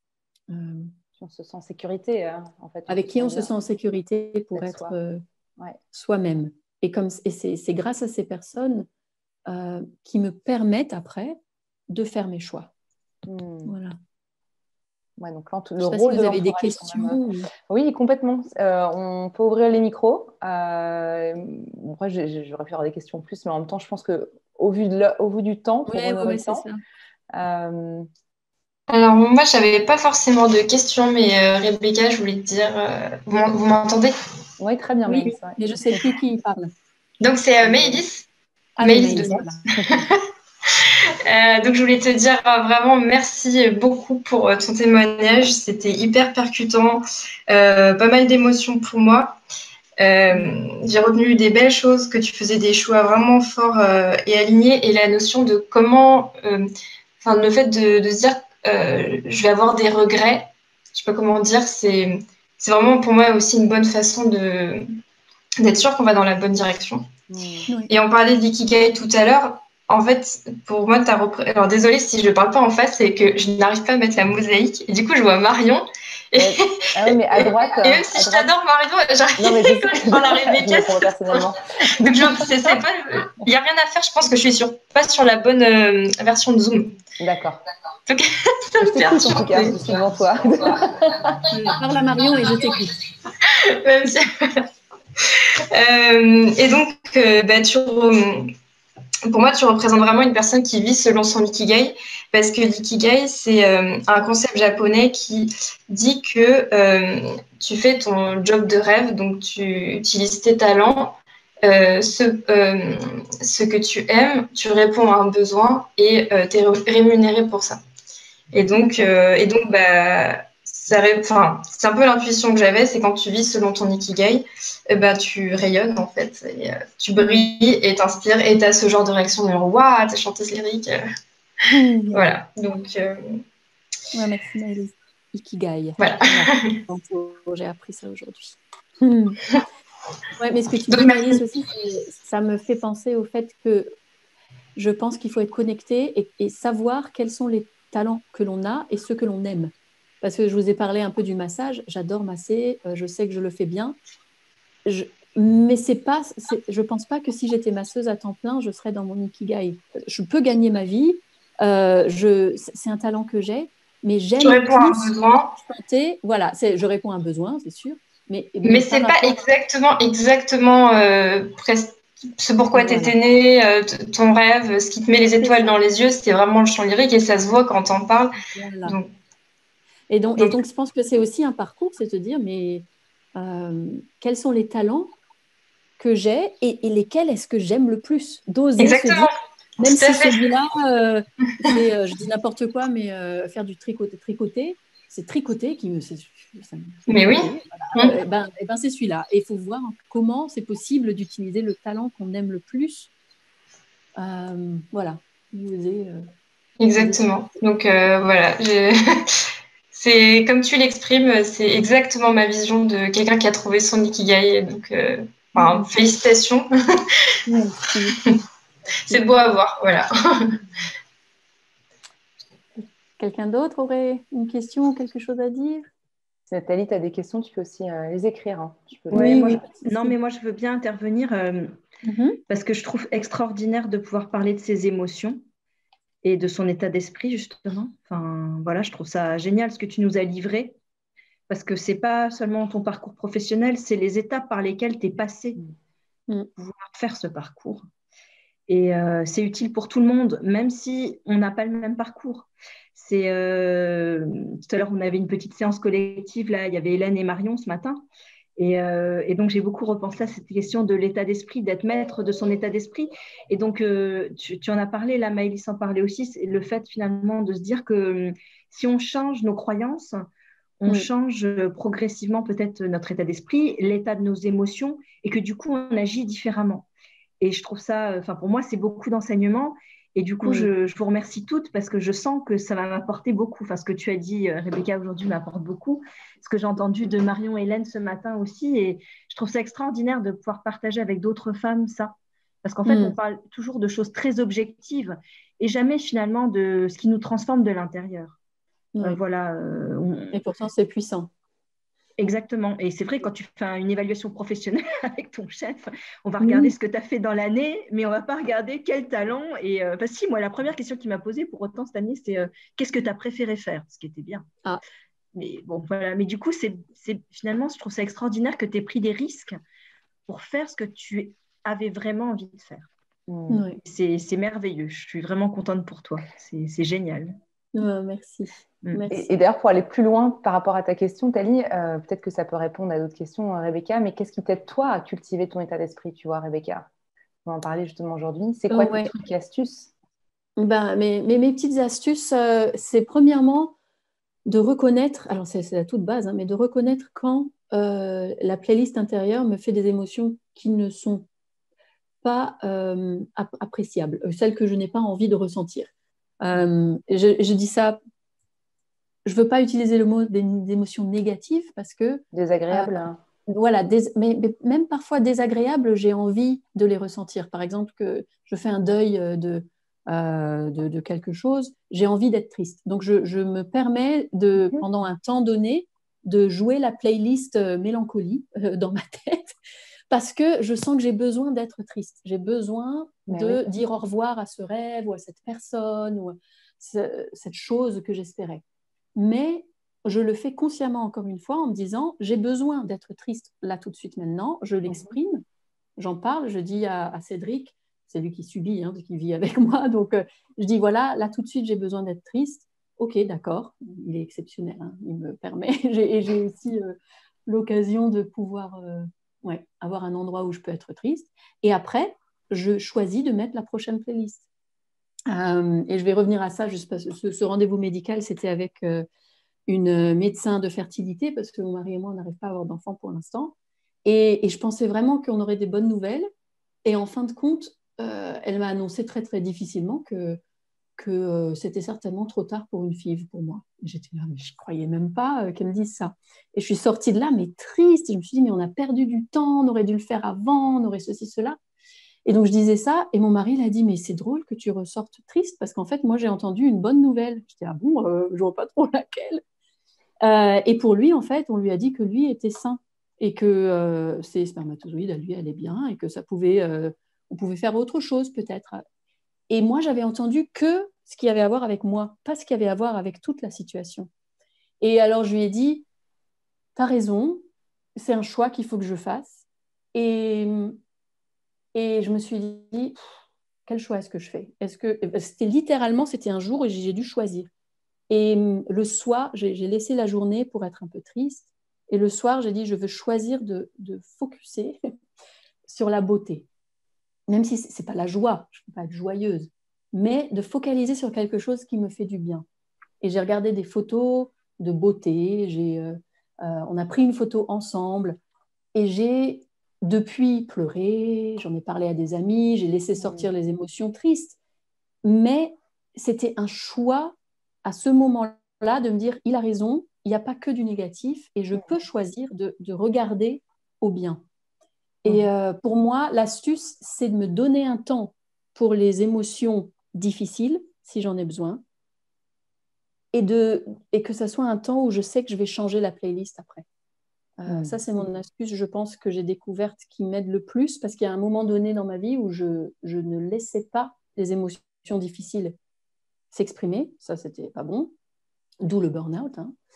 on se sent en sécurité, hein, en fait. Avec qui on se sent en sécurité pour être soi-même. Et c'est grâce à ces personnes qui me permettent après de faire mes choix. Voilà. Ouais, donc là, le rôle si vous avez des questions. Oui, complètement. On peut ouvrir les micros. Moi, j'aurais pu avoir des questions en plus, mais en même temps, je pense que au vu du temps, pour honorer le c'est temps. ça. Alors, moi, je n'avais pas forcément de questions, mais Rebecca, je voulais te dire, vous m'entendez? Oui, très bien, Oui, Maëlys. Ouais. mais je ne sais plus qui parle. Donc, c'est Maëlys. Ah oui, Maëlys Maëlys, dedans. voilà. Donc, je voulais te dire vraiment merci beaucoup pour ton témoignage. C'était hyper percutant, pas mal d'émotions pour moi. J'ai retenu des belles choses, que tu faisais des choix vraiment forts et alignés, et la notion de comment, le fait de se dire je vais avoir des regrets, je sais pas comment dire, c'est vraiment pour moi aussi une bonne façon d'être sûr qu'on va dans la bonne direction. Oui. Et on parlait d'ikigai tout à l'heure. En fait, pour moi, alors désolée si je ne parle pas en face, c'est que je n'arrive pas à mettre la mosaïque. Et du coup, je vois Marion. Ah oui, mais à droite. Et même si je t'adore, Marion, j'arrive non, mais je sais. quand je parle à Rebecca. personnellement. Donc, il n'y a rien à faire. Je pense que je suis pas sur la bonne version de Zoom. D'accord. Donc, ça me t'écoute en tout cas, je suis devant toi. Parle à Marion et je t'écoute. Même si... et donc, pour moi, tu représentes vraiment une personne qui vit selon son ikigai, parce que l'ikigai, c'est un concept japonais qui dit que tu fais ton job de rêve, donc tu utilises tes talents, ce que tu aimes, tu réponds à un besoin et tu es rémunéré pour ça. Et donc c'est un peu l'intuition que j'avais, c'est quand tu vis selon ton ikigai, tu rayonnes en fait, et, tu brilles et t'inspires, et t'as ce genre de réaction de waouh, t'es chanteuse lyrique. Voilà, donc. Ouais, merci Maëlys. Ikigai. Voilà. J'ai appris ça aujourd'hui. Ouais, mais ce que tu dis, Maëlys, aussi, ça me fait penser au fait que je pense qu'il faut être connecté et savoir quels sont les talents que l'on a et ceux que l'on aime. Parce que je vous ai parlé un peu du massage, j'adore masser, je sais que je le fais bien. Mais je pense pas que si j'étais masseuse à temps plein, je serais dans mon ikigai. Je peux gagner ma vie, c'est un talent que j'ai, mais j'aime tu réponds plus à un besoin. chanter. Voilà, je réponds à un besoin, c'est sûr. Mais c'est pas exactement ce pourquoi tu étais née, ton rêve, ce qui te met les étoiles dans les yeux, c'est vraiment le chant lyrique, et ça se voit quand t'en parles. Voilà. Donc, je pense que c'est aussi un parcours, c'est de dire, mais quels sont les talents que j'ai et lesquels est-ce que j'aime le plus? D'oser se dire, même si celui-là, je dis n'importe quoi, mais faire du tricoter, c'est tricoter qui me... Mais oui. Voilà. Et ben c'est celui-là. Et il faut voir comment c'est possible d'utiliser le talent qu'on aime le plus. Voilà. Exactement. Donc voilà, c'est comme tu l'exprimes, c'est exactement ma vision de quelqu'un qui a trouvé son ikigai. Donc félicitations. Merci. C'est beau à voir, voilà. Quelqu'un d'autre aurait une question ou quelque chose à dire? Si Nathalie, tu as des questions, tu peux aussi les écrire. Hein. Mais moi, je veux bien intervenir parce que je trouve extraordinaire de pouvoir parler de ses émotions et de son état d'esprit, justement. Enfin, voilà, je trouve ça génial ce que tu nous as livré, parce que ce n'est pas seulement ton parcours professionnel, c'est les étapes par lesquelles tu es passé pour pouvoir faire ce parcours. Et c'est utile pour tout le monde, même si on n'a pas le même parcours. Tout à l'heure, on avait une petite séance collective, là, il y avait Hélène et Marion ce matin. Et donc, j'ai beaucoup repensé à cette question de l'état d'esprit, d'être maître de son état d'esprit. Et donc, tu en as parlé, là, Maëlys en parlait aussi, c'est le fait finalement de se dire que si on change nos croyances, on change progressivement peut-être notre état d'esprit, l'état de nos émotions, et que du coup, on agit différemment. Et je trouve ça, pour moi, c'est beaucoup d'enseignements. Et du coup, je vous remercie toutes parce que je sens que ça va m'apporter beaucoup. Enfin, ce que tu as dit, Rebecca, aujourd'hui m'apporte beaucoup. Ce que j'ai entendu de Marion et Hélène ce matin aussi. Et je trouve ça extraordinaire de pouvoir partager avec d'autres femmes ça. Parce qu'en fait, on parle toujours de choses très objectives et jamais finalement de ce qui nous transforme de l'intérieur. Voilà. Et pourtant, c'est puissant. Exactement. Et c'est vrai, quand tu fais une évaluation professionnelle avec ton chef, on va regarder ce que tu as fait dans l'année, mais on ne va pas regarder quel talent. Et si, moi, la première question qu'il m'a posée pour autant cette année, c'est qu'est-ce que tu as préféré faire? Ce qui était bien. Ah. Mais bon, voilà. Mais du coup, finalement, je trouve ça extraordinaire que tu aies pris des risques pour faire ce que tu avais vraiment envie de faire. Oui. C'est merveilleux. Je suis vraiment contente pour toi. C'est génial. Merci. Merci. Et d'ailleurs, pour aller plus loin par rapport à ta question, Thalie, peut-être que ça peut répondre à d'autres questions, Rebecca, mais qu'est-ce qui t'aide, toi, à cultiver ton état d'esprit, tu vois, Rebecca? On va en parler justement aujourd'hui. C'est quoi tes trucs et astuces? Mes petites astuces, c'est premièrement de reconnaître, alors c'est la toute base, mais de reconnaître quand la playlist intérieure me fait des émotions qui ne sont pas appréciables, celles que je n'ai pas envie de ressentir. Je dis ça, je ne veux pas utiliser le mot des émotions négatives parce que... Désagréable. Voilà, mais même parfois désagréables, j'ai envie de les ressentir. Par exemple, que je fais un deuil de quelque chose, j'ai envie d'être triste. Donc, je me permets, pendant un temps donné, de jouer la playlist mélancolie dans ma tête parce que je sens que j'ai besoin d'être triste. J'ai besoin de dire au revoir à ce rêve ou à cette personne ou à cette chose que j'espérais. Mais je le fais consciemment, encore une fois, en me disant, j'ai besoin d'être triste là tout de suite maintenant, je l'exprime, j'en parle, je dis à Cédric, c'est lui qui subit, parce qu'il vit avec moi, donc je dis, voilà, là tout de suite, j'ai besoin d'être triste. Ok, d'accord, il est exceptionnel, il me permet, et j'ai aussi l'occasion de pouvoir avoir un endroit où je peux être triste. Et après, je choisis de mettre la prochaine playlist. Et je vais revenir à ça, juste parce que ce rendez-vous médical, c'était avec une médecin de fertilité, parce que mon mari et moi, on n'arrive pas à avoir d'enfants pour l'instant. Et je pensais vraiment qu'on aurait des bonnes nouvelles. Et en fin de compte, elle m'a annoncé très, très difficilement que c'était certainement trop tard pour une FIV pour moi. J'étais là, mais je ne croyais même pas qu'elle me dise ça. Et je suis sortie de là, mais triste. Et je me suis dit, mais on a perdu du temps, on aurait dû le faire avant, on aurait ceci, cela. Et donc, je disais ça, et mon mari l'a dit, mais c'est drôle que tu ressortes triste, parce qu'en fait, moi, j'ai entendu une bonne nouvelle. J'étais, ah bon, je vois pas trop laquelle. Et pour lui, en fait, on lui a dit que lui était sain, et que ses spermatozoïdes, à lui, allaient bien, et que on pouvait faire autre chose, peut-être. Et moi, j'avais entendu que ce qui avait à voir avec moi, pas ce qui avait à voir avec toute la situation. Et alors, je lui ai dit, t'as raison, c'est un choix qu'il faut que je fasse. Et je me suis dit, quel choix est-ce que je fais? C'était un jour où j'ai dû choisir. Et le soir, j'ai laissé la journée pour être un peu triste. Et le soir, j'ai dit, je veux choisir de focusser sur la beauté. Même si ce n'est pas la joie, je ne peux pas être joyeuse, mais de focaliser sur quelque chose qui me fait du bien. Et j'ai regardé des photos de beauté, on a pris une photo ensemble, et j'ai depuis pleuré, j'en ai parlé à des amis, j'ai laissé sortir les émotions tristes, mais c'était un choix à ce moment-là de me dire, il a raison, il n'y a pas que du négatif, et je peux choisir de regarder au bien. Et pour moi, l'astuce, c'est de me donner un temps pour les émotions difficiles, si j'en ai besoin, et que ça soit un temps où je sais que je vais changer la playlist après. Ça, c'est mon astuce, je pense, que j'ai découverte qui m'aide le plus, parce qu'il y a un moment donné dans ma vie où je ne laissais pas les émotions difficiles s'exprimer. Ça, c'était pas bon. D'où le burn-out.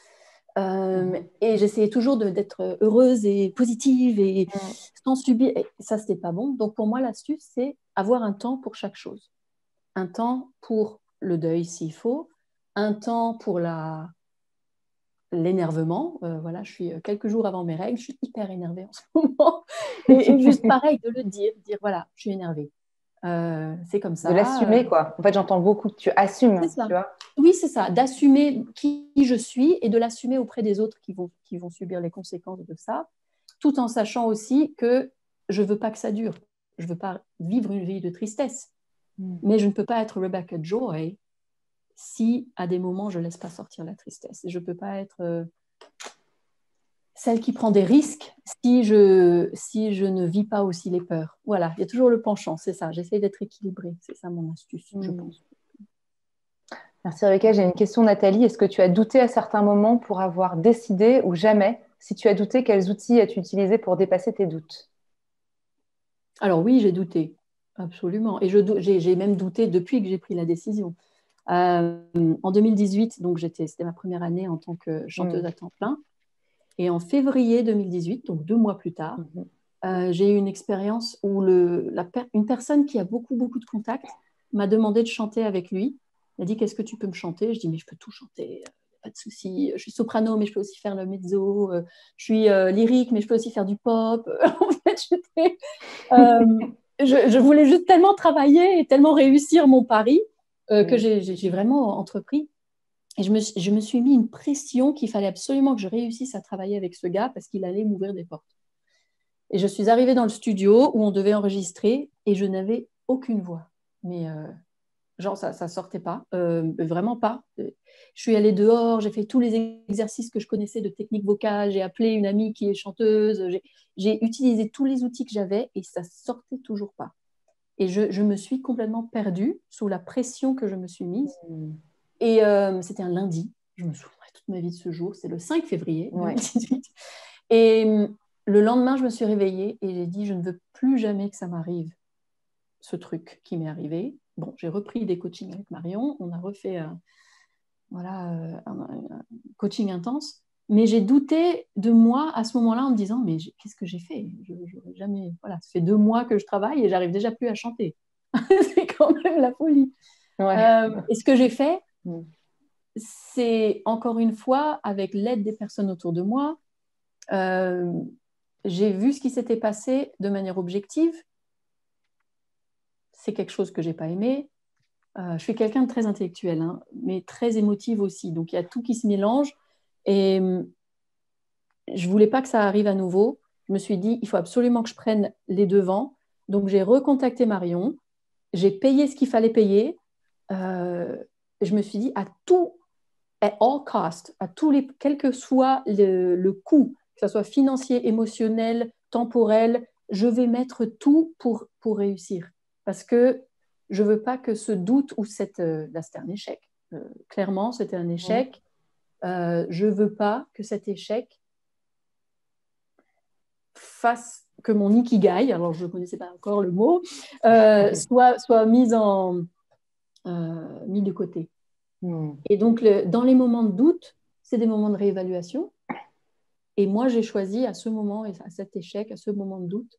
Et j'essayais toujours d'être heureuse et positive et sans subir. Et ça, c'était pas bon. Donc, pour moi, l'astuce, c'est avoir un temps pour chaque chose. Un temps pour le deuil, s'il faut. Un temps pour l'énervement. Voilà, je suis quelques jours avant mes règles. Je suis hyper énervée en ce moment. Et juste pareil, de le dire voilà, je suis énervée. C'est comme ça. De l'assumer, quoi. En fait, j'entends beaucoup que tu assumes, c'est ça. tu vois. Oui, c'est ça, d'assumer qui je suis et de l'assumer auprès des autres qui vont subir les conséquences de ça, tout en sachant aussi que je ne veux pas que ça dure. Je ne veux pas vivre une vie de tristesse. Mais je ne peux pas être Rebecca Joy si, à des moments, je ne laisse pas sortir la tristesse. Et je ne peux pas être celle qui prend des risques si je ne vis pas aussi les peurs. Voilà, il y a toujours le penchant, c'est ça. J'essaie d'être équilibrée. C'est ça mon astuce, je pense. Merci Rebecca. J'ai une question, Nathalie. Est-ce que tu as douté à certains moments pour avoir décidé ou jamais? Si tu as douté, quels outils as-tu utilisé pour dépasser tes doutes? Alors oui, j'ai douté, absolument. Et j'ai même douté depuis que j'ai pris la décision. En 2018, donc c'était ma première année en tant que chanteuse à temps plein. Et en février 2018, donc 2 mois plus tard, j'ai eu une expérience où une personne qui a beaucoup, beaucoup de contacts m'a demandé de chanter avec lui. Il a dit, qu'est-ce que tu peux me chanter? Je dis, mais je peux tout chanter, pas de souci. Je suis soprano, mais je peux aussi faire le mezzo. Je suis lyrique, mais je peux aussi faire du pop. En fait, je voulais juste tellement travailler et tellement réussir mon pari que j'ai vraiment entrepris. Et je me suis mis une pression qu'il fallait absolument que je réussisse à travailler avec ce gars parce qu'il allait m'ouvrir des portes. Et je suis arrivée dans le studio où on devait enregistrer et je n'avais aucune voix. Mais genre, ça sortait pas, vraiment pas. Je suis allée dehors, j'ai fait tous les exercices que je connaissais de technique vocale, j'ai appelé une amie qui est chanteuse, j'ai utilisé tous les outils que j'avais et ça sortait toujours pas. Et je me suis complètement perdue sous la pression que je me suis mise. Et c'était un lundi, je me souviendrai toute ma vie de ce jour, c'est le 5 février 2018. Et le lendemain, je me suis réveillée et j'ai dit, je ne veux plus jamais que ça m'arrive, ce truc qui m'est arrivé. Bon, j'ai repris des coachings avec Marion, on a refait un coaching intense, mais j'ai douté de moi à ce moment-là en me disant, mais qu'est-ce que j'ai fait? Jamais, voilà, ça fait 2 mois que je travaille et j'arrive déjà plus à chanter. C'est quand même la folie. Et ce que j'ai fait, c'est encore une fois, avec l'aide des personnes autour de moi, j'ai vu ce qui s'était passé de manière objective. C'est quelque chose que je n'ai pas aimé. Je suis quelqu'un de très intellectuel, hein, mais très émotive aussi. Donc, il y a tout qui se mélange. Et je ne voulais pas que ça arrive à nouveau. Je me suis dit, il faut absolument que je prenne les devants. Donc, j'ai recontacté Marion. J'ai payé ce qu'il fallait payer. Je me suis dit, at all cost, quel que soit le coût, que ce soit financier, émotionnel, temporel, je vais mettre tout pour réussir. Parce que je ne veux pas que ce doute, ou là c'était un échec, clairement c'était un échec, je ne veux pas que cet échec fasse que mon ikigai, alors je ne connaissais pas encore le mot, soit mis de côté. Et donc, dans les moments de doute, c'est des moments de réévaluation. Et moi, j'ai choisi à ce moment, à cet échec, à ce moment de doute,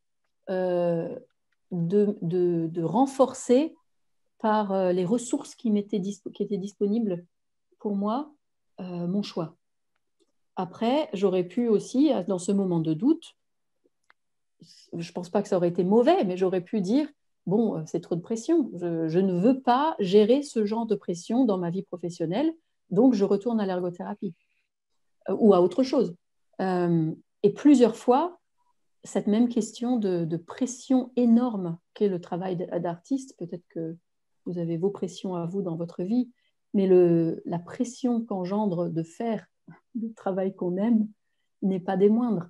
de renforcer par les ressources qui étaient disponibles pour moi, mon choix. Après, j'aurais pu aussi, dans ce moment de doute, je ne pense pas que ça aurait été mauvais, mais j'aurais pu dire, bon, c'est trop de pression. Je ne veux pas gérer ce genre de pression dans ma vie professionnelle, donc je retourne à l'ergothérapie ou à autre chose. Et plusieurs fois, cette même question de pression énorme qu'est le travail d'artiste, peut-être que vous avez vos pressions à vous dans votre vie, mais la pression qu'engendre de faire le travail qu'on aime n'est pas des moindres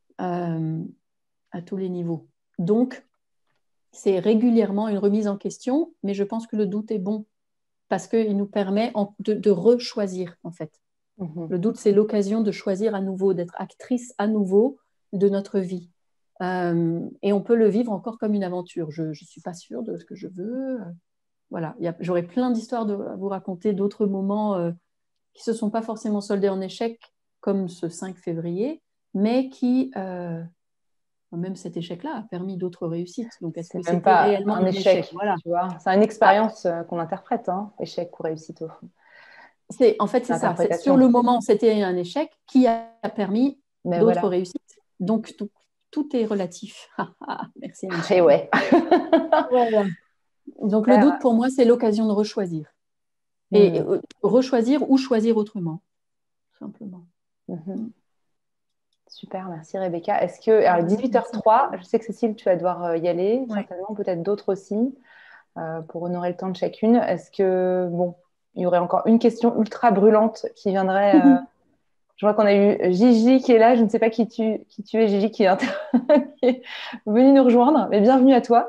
à tous les niveaux. Donc, c'est régulièrement une remise en question, mais je pense que le doute est bon parce qu'il nous permet de rechoisir, en fait. Le doute, c'est l'occasion de choisir à nouveau, d'être actrice à nouveau de notre vie. Et on peut le vivre encore comme une aventure. Je ne suis pas sûre de ce que je veux. Voilà, j'aurais plein d'histoires à vous raconter, d'autres moments qui ne se sont pas forcément soldés en échec, comme ce 5 février, mais qui, même cet échec-là, a permis d'autres réussites. Donc, est-ce que c'était réellement un échec? Voilà. Tu vois, c'est une expérience qu'on interprète, hein, échec ou réussite au fond. En fait, c'est ça. Sur le moment, c'était un échec qui a permis d'autres réussites. Donc, tout est relatif. Merci. Et ouais. Voilà. Donc, le doute, pour moi, c'est l'occasion de rechoisir. Et rechoisir ou choisir autrement, tout simplement. Super, merci Rebecca. Est-ce que, alors 18h03, je sais que Cécile, tu vas devoir y aller, certainement, peut-être d'autres aussi, pour honorer le temps de chacune. Est-ce que, bon, il y aurait encore une question ultra brûlante qui viendrait. Je vois qu'on a eu Gigi qui est là. Je ne sais pas qui tu es, Gigi, qui est venu nous rejoindre. Mais bienvenue à toi.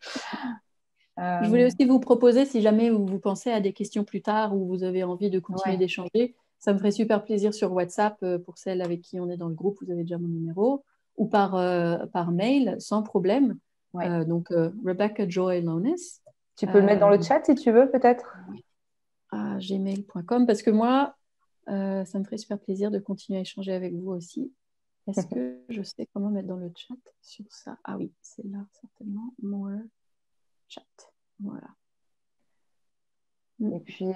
Je voulais aussi vous proposer, si jamais vous pensez à des questions plus tard ou vous avez envie de continuer d'échanger, ça me ferait super plaisir sur WhatsApp pour celles avec qui on est dans le groupe. Vous avez déjà mon numéro. Ou par mail, sans problème. Donc, Rebecca Joy Lowness. Tu peux le mettre dans le chat si tu veux, peut-être. À gmail.com, parce que moi, ça me ferait super plaisir de continuer à échanger avec vous aussi. Est-ce que je sais comment mettre dans le chat sur ça? Ah oui, c'est là, certainement. More chat. Voilà. Et puis,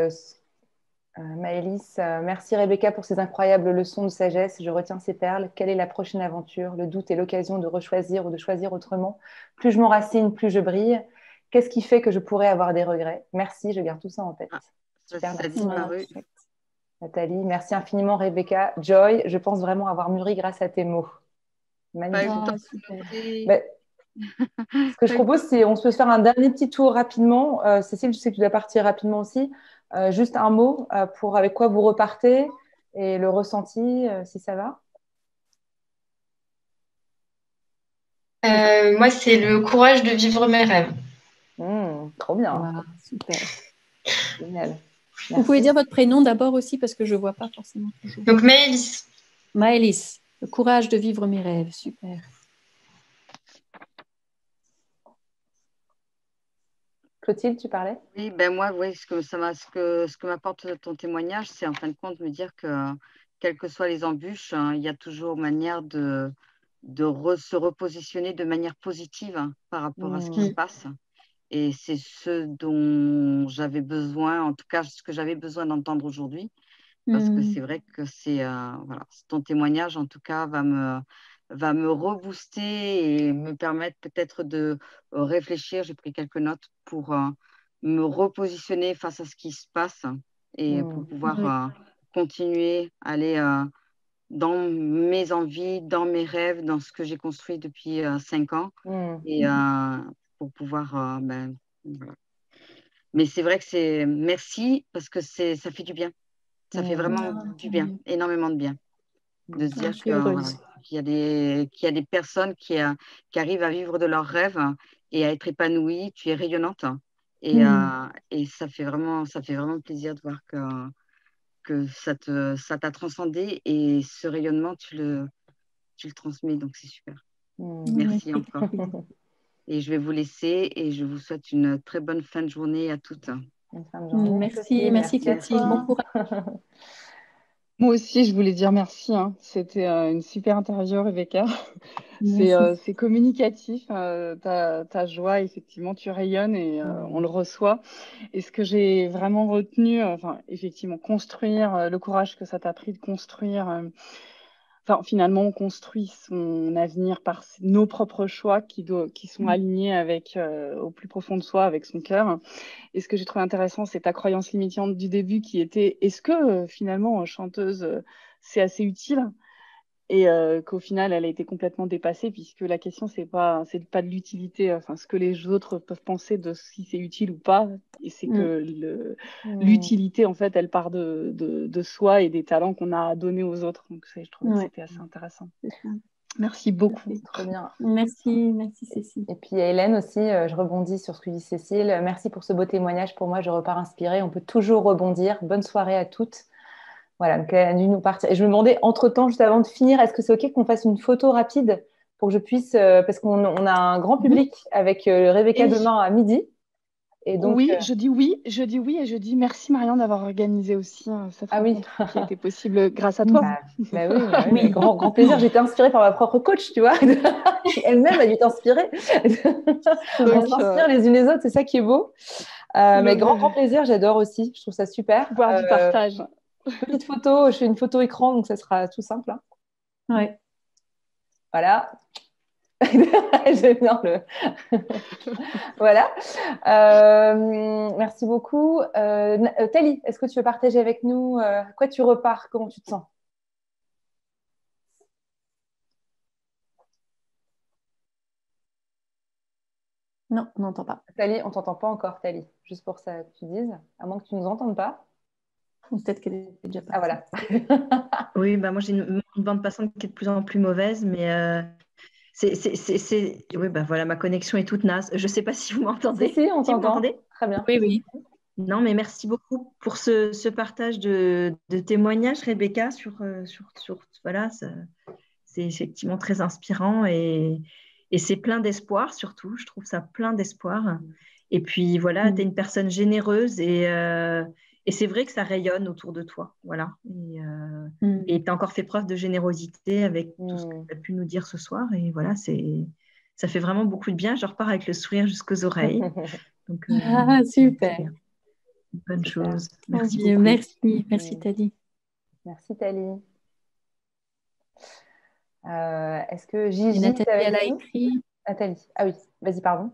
Maëlys, merci Rebecca pour ces incroyables leçons de sagesse. Je retiens ces perles. Quelle est la prochaine aventure? Le doute est l'occasion de rechoisir ou de choisir autrement. Plus je m'enracine, plus je brille. Qu'est-ce qui fait que je pourrais avoir des regrets? Merci, je garde tout ça en tête. Super, ça disparu. Nathalie, merci infiniment Rebecca. Joy, je pense vraiment avoir mûri grâce à tes mots. Magnifique. Ce que je propose, c'est on se peut faire un dernier petit tour rapidement. Cécile, je sais que tu dois partir rapidement aussi. Juste un mot pour avec quoi vous repartez et le ressenti, si ça va. Moi, c'est le courage de vivre mes rêves. Trop bien. Wow, super. Génial. Vous pouvez dire votre prénom d'abord aussi parce que je ne vois pas forcément toujours. Donc, Maëlys. Maëlys, le courage de vivre mes rêves. Super. Clotilde, tu parlais? Oui, ben moi, oui, ce que m'apporte ton témoignage, c'est en fin de compte me dire que, quelles que soient les embûches, il y a toujours manière de se repositionner de manière positive par rapport à ce qui se passe. Et c'est ce dont j'avais besoin, en tout cas, ce que j'avais besoin d'entendre aujourd'hui. Parce que c'est vrai que voilà, ton témoignage, en tout cas, va me rebooster et me permettre peut-être de réfléchir. J'ai pris quelques notes pour me repositionner face à ce qui se passe et pour pouvoir continuer à aller dans mes envies, dans mes rêves, dans ce que j'ai construit depuis 5 ans et pour pouvoir... voilà. Mais c'est vrai que merci parce que ça fait du bien. Ça fait vraiment du bien, énormément de bien. De se dire qu'il y a des personnes qui arrivent à vivre de leurs rêves et à être épanouies. Tu es rayonnante. Et ça fait vraiment plaisir de voir que ça t'a transcendé. Et ce rayonnement, tu le transmets. Donc, c'est super. Merci encore. Et je vais vous laisser et je vous souhaite une très bonne fin de journée à toutes. Merci Clotilde. Bon courage. Moi aussi, je voulais dire merci. C'était une super interview, Rebecca. C'est communicatif. Ta joie, effectivement, tu rayonnes et on le reçoit. Et ce que j'ai vraiment retenu, effectivement, construire, le courage que ça t'a pris de construire. Finalement, on construit son avenir par nos propres choix qui sont alignés avec, au plus profond de soi, avec son cœur. Et ce que j'ai trouvé intéressant, c'est ta croyance limitante du début qui était est-ce que finalement, chanteuse, c'est assez utile? Et qu'au final, elle a été complètement dépassée puisque la question, c'est pas de l'utilité, ce que les autres peuvent penser de si c'est utile ou pas. Et c'est que l'utilité, en fait, elle part de soi et des talents qu'on a à donner aux autres. Donc, je trouvais que c'était assez intéressant. Merci beaucoup. Trop bien. Merci Cécile. Et puis Hélène aussi, je rebondis sur ce que dit Cécile. Merci pour ce beau témoignage. Pour moi, je repars inspirée. On peut toujours rebondir. Bonne soirée à toutes. Voilà, donc elle a dû nous partir. Et je me demandais, entre-temps, juste avant de finir, est-ce que c'est OK qu'on fasse une photo rapide pour que je puisse, parce qu'on a un grand public avec Rebecca demain à midi. Et donc, oui, je dis oui et je dis merci Marianne d'avoir organisé aussi cette rencontre qui a été possible grâce à toi. Oui, grand plaisir. J'étais inspirée par ma propre coach, tu vois, qui elle-même a dû t'inspirer. On s'inspire les unes les autres, c'est ça qui est beau. Mais grand plaisir, j'adore aussi. Je trouve ça super. Pouvoir du partage. Petite photo, je fais une photo écran, donc ça sera tout simple. Ouais. Voilà. J'aime bien voilà. Merci beaucoup. Tali, est-ce que tu veux partager avec nous quoi tu repars? Comment tu te sens? Non, on n'entend pas. Tali, on ne t'entend pas encore, Tali. Juste pour ça que tu dises. À moins que tu ne nous entendes pas. Peut-être qu'elle est déjà partie. Ah, voilà. Oui, moi, j'ai une bande passante qui est de plus en plus mauvaise, mais oui, voilà, ma connexion est toute naze. Je ne sais pas si vous m'entendez. Si, on t'entend. Vous m'entendez? Très bien. Oui. Non, mais merci beaucoup pour ce partage de témoignages, Rebecca, voilà, c'est effectivement très inspirant et c'est plein d'espoir, surtout. Je trouve ça plein d'espoir. Et puis, voilà, tu es une personne généreuse et Et c'est vrai que ça rayonne autour de toi. Voilà. Et tu as encore fait preuve de générosité avec tout ce que tu as pu nous dire ce soir. Et voilà, ça fait vraiment beaucoup de bien. Je repars avec le sourire jusqu'aux oreilles. Donc, super. Une bonne chose. Merci beaucoup. Merci Thalie. Merci Thalie. Est-ce que Gigi, Nathalie, elle a écrit. Nathalie. Ah oui, vas-y, pardon.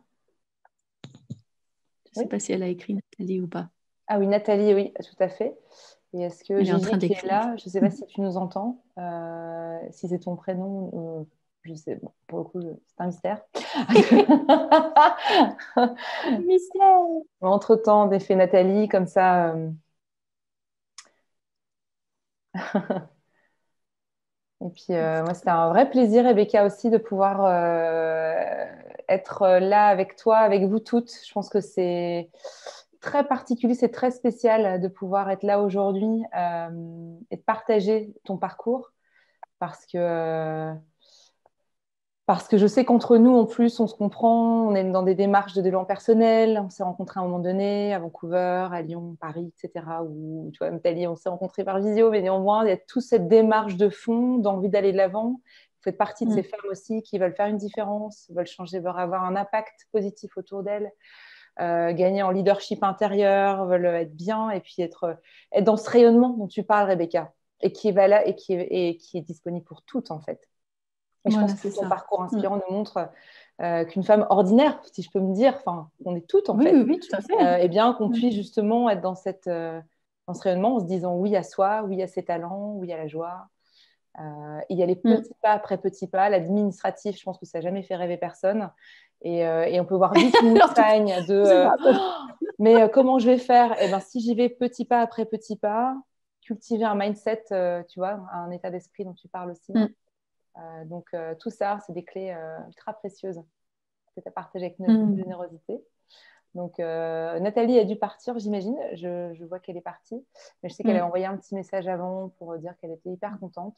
Je ne sais pas si elle a écrit Nathalie ou pas. Ah oui, Nathalie, oui, tout à fait. Et est-ce que Gigi qui est là, je ne sais pas si tu nous entends, si c'est ton prénom, je sais, bon, pour le coup, c'est un mystère. Mystère. Entre-temps, on a fait Nathalie, comme ça. Et puis, moi, c'était un vrai plaisir, Rebecca, aussi, de pouvoir être là avec toi, avec vous toutes. Je pense que c'est très particulier, c'est très spécial de pouvoir être là aujourd'hui et de partager ton parcours parce que je sais qu'entre nous, en plus, on se comprend, on est dans des démarches de développement personnel, on s'est rencontrés à un moment donné à Vancouver, à Lyon, Paris, etc. Où, tu vois, Nathalie, on s'est rencontrés par visio, mais néanmoins, il y a toute cette démarche de fond, d'envie d'aller de l'avant. Vous faites partie de ces femmes aussi qui veulent faire une différence, veulent changer, veulent avoir un impact positif autour d'elles, gagner en leadership intérieur, veulent être bien et puis être dans ce rayonnement dont tu parles, Rebecca, et qui est valable et qui est disponible pour toutes, en fait. Et je pense que ton parcours inspirant nous montre qu'une femme ordinaire, si je peux me dire, enfin, on est toutes en fait, oui, tout à fait. Et bien qu'on puisse justement être dans ce rayonnement en se disant oui à soi, oui à ses talents, oui à la joie. Il y a les petits pas après petits pas, l'administratif, je pense que ça n'a jamais fait rêver personne. Et on peut voir vite une montagne de mais comment je vais faire? Eh ben, si j'y vais petit pas après petit pas, cultiver un mindset, tu vois, un état d'esprit dont tu parles aussi. Donc, tout ça, c'est des clés ultra précieuses que tu as partagées avec notre générosité. Donc, Nathalie a dû partir, j'imagine. Je vois qu'elle est partie. Mais je sais qu'elle a envoyé un petit message avant pour dire qu'elle était hyper contente.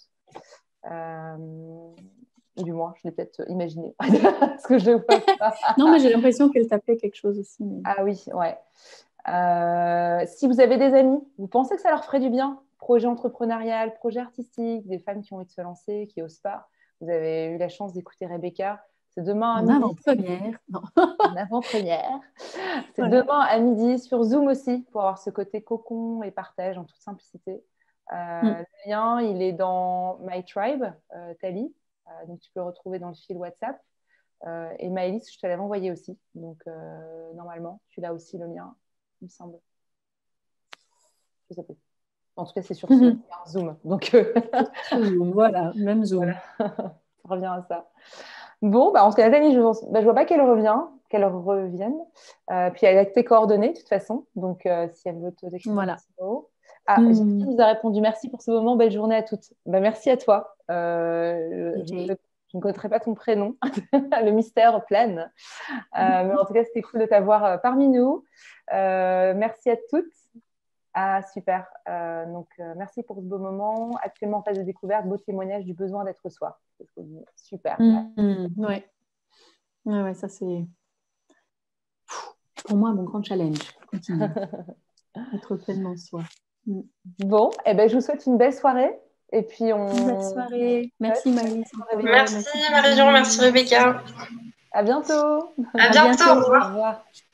Du moins, je l'ai peut-être imaginé. Parce que je le vois pas. Non, mais j'ai l'impression qu'elle t'appelait quelque chose aussi. Mais... Ah oui, ouais. Si vous avez des amis, vous pensez que ça leur ferait du bien? Projet entrepreneurial, projet artistique, des femmes qui ont envie de se lancer, qui n'osent pas. Vous avez eu la chance d'écouter Rebecca. C'est demain à midi. Avant-première. En avant-première. C'est demain à midi sur Zoom aussi, pour avoir ce côté cocon et partage en toute simplicité. Le lien, il est dans My Tribe, Thalie. Donc, tu peux le retrouver dans le fil WhatsApp. Et Maëlys, je te l'avais envoyé aussi. Donc, normalement, tu l'as aussi le lien, il me semble. Je sais plus. En tout cas, c'est sur ce Zoom. Donc, voilà, même Zoom. Voilà. Ça revient à ça. Bon, en tout cas, Nathalie, je vois pas qu'elle revienne. Puis elle a tes coordonnées, de toute façon. Donc, si elle veut te décrire un petit mot. Gigi nous a répondu merci pour ce moment. Belle journée à toutes. Merci à toi. Je ne connaîtrais pas ton prénom. Le mystère plane. Mais en tout cas, c'était cool de t'avoir parmi nous. Merci à toutes. Ah, super. Donc, merci pour ce beau moment. Actuellement en phase de découverte, beau témoignage du besoin d'être soi. Super. Ouais, ça c'est pour moi mon grand challenge. Être pleinement soi. Bon, je vous souhaite une belle soirée. Et puis belle soirée. Merci Maëlys. Merci Marie-Jean, merci Rebecca. À bientôt. À bientôt. Au revoir. Au revoir.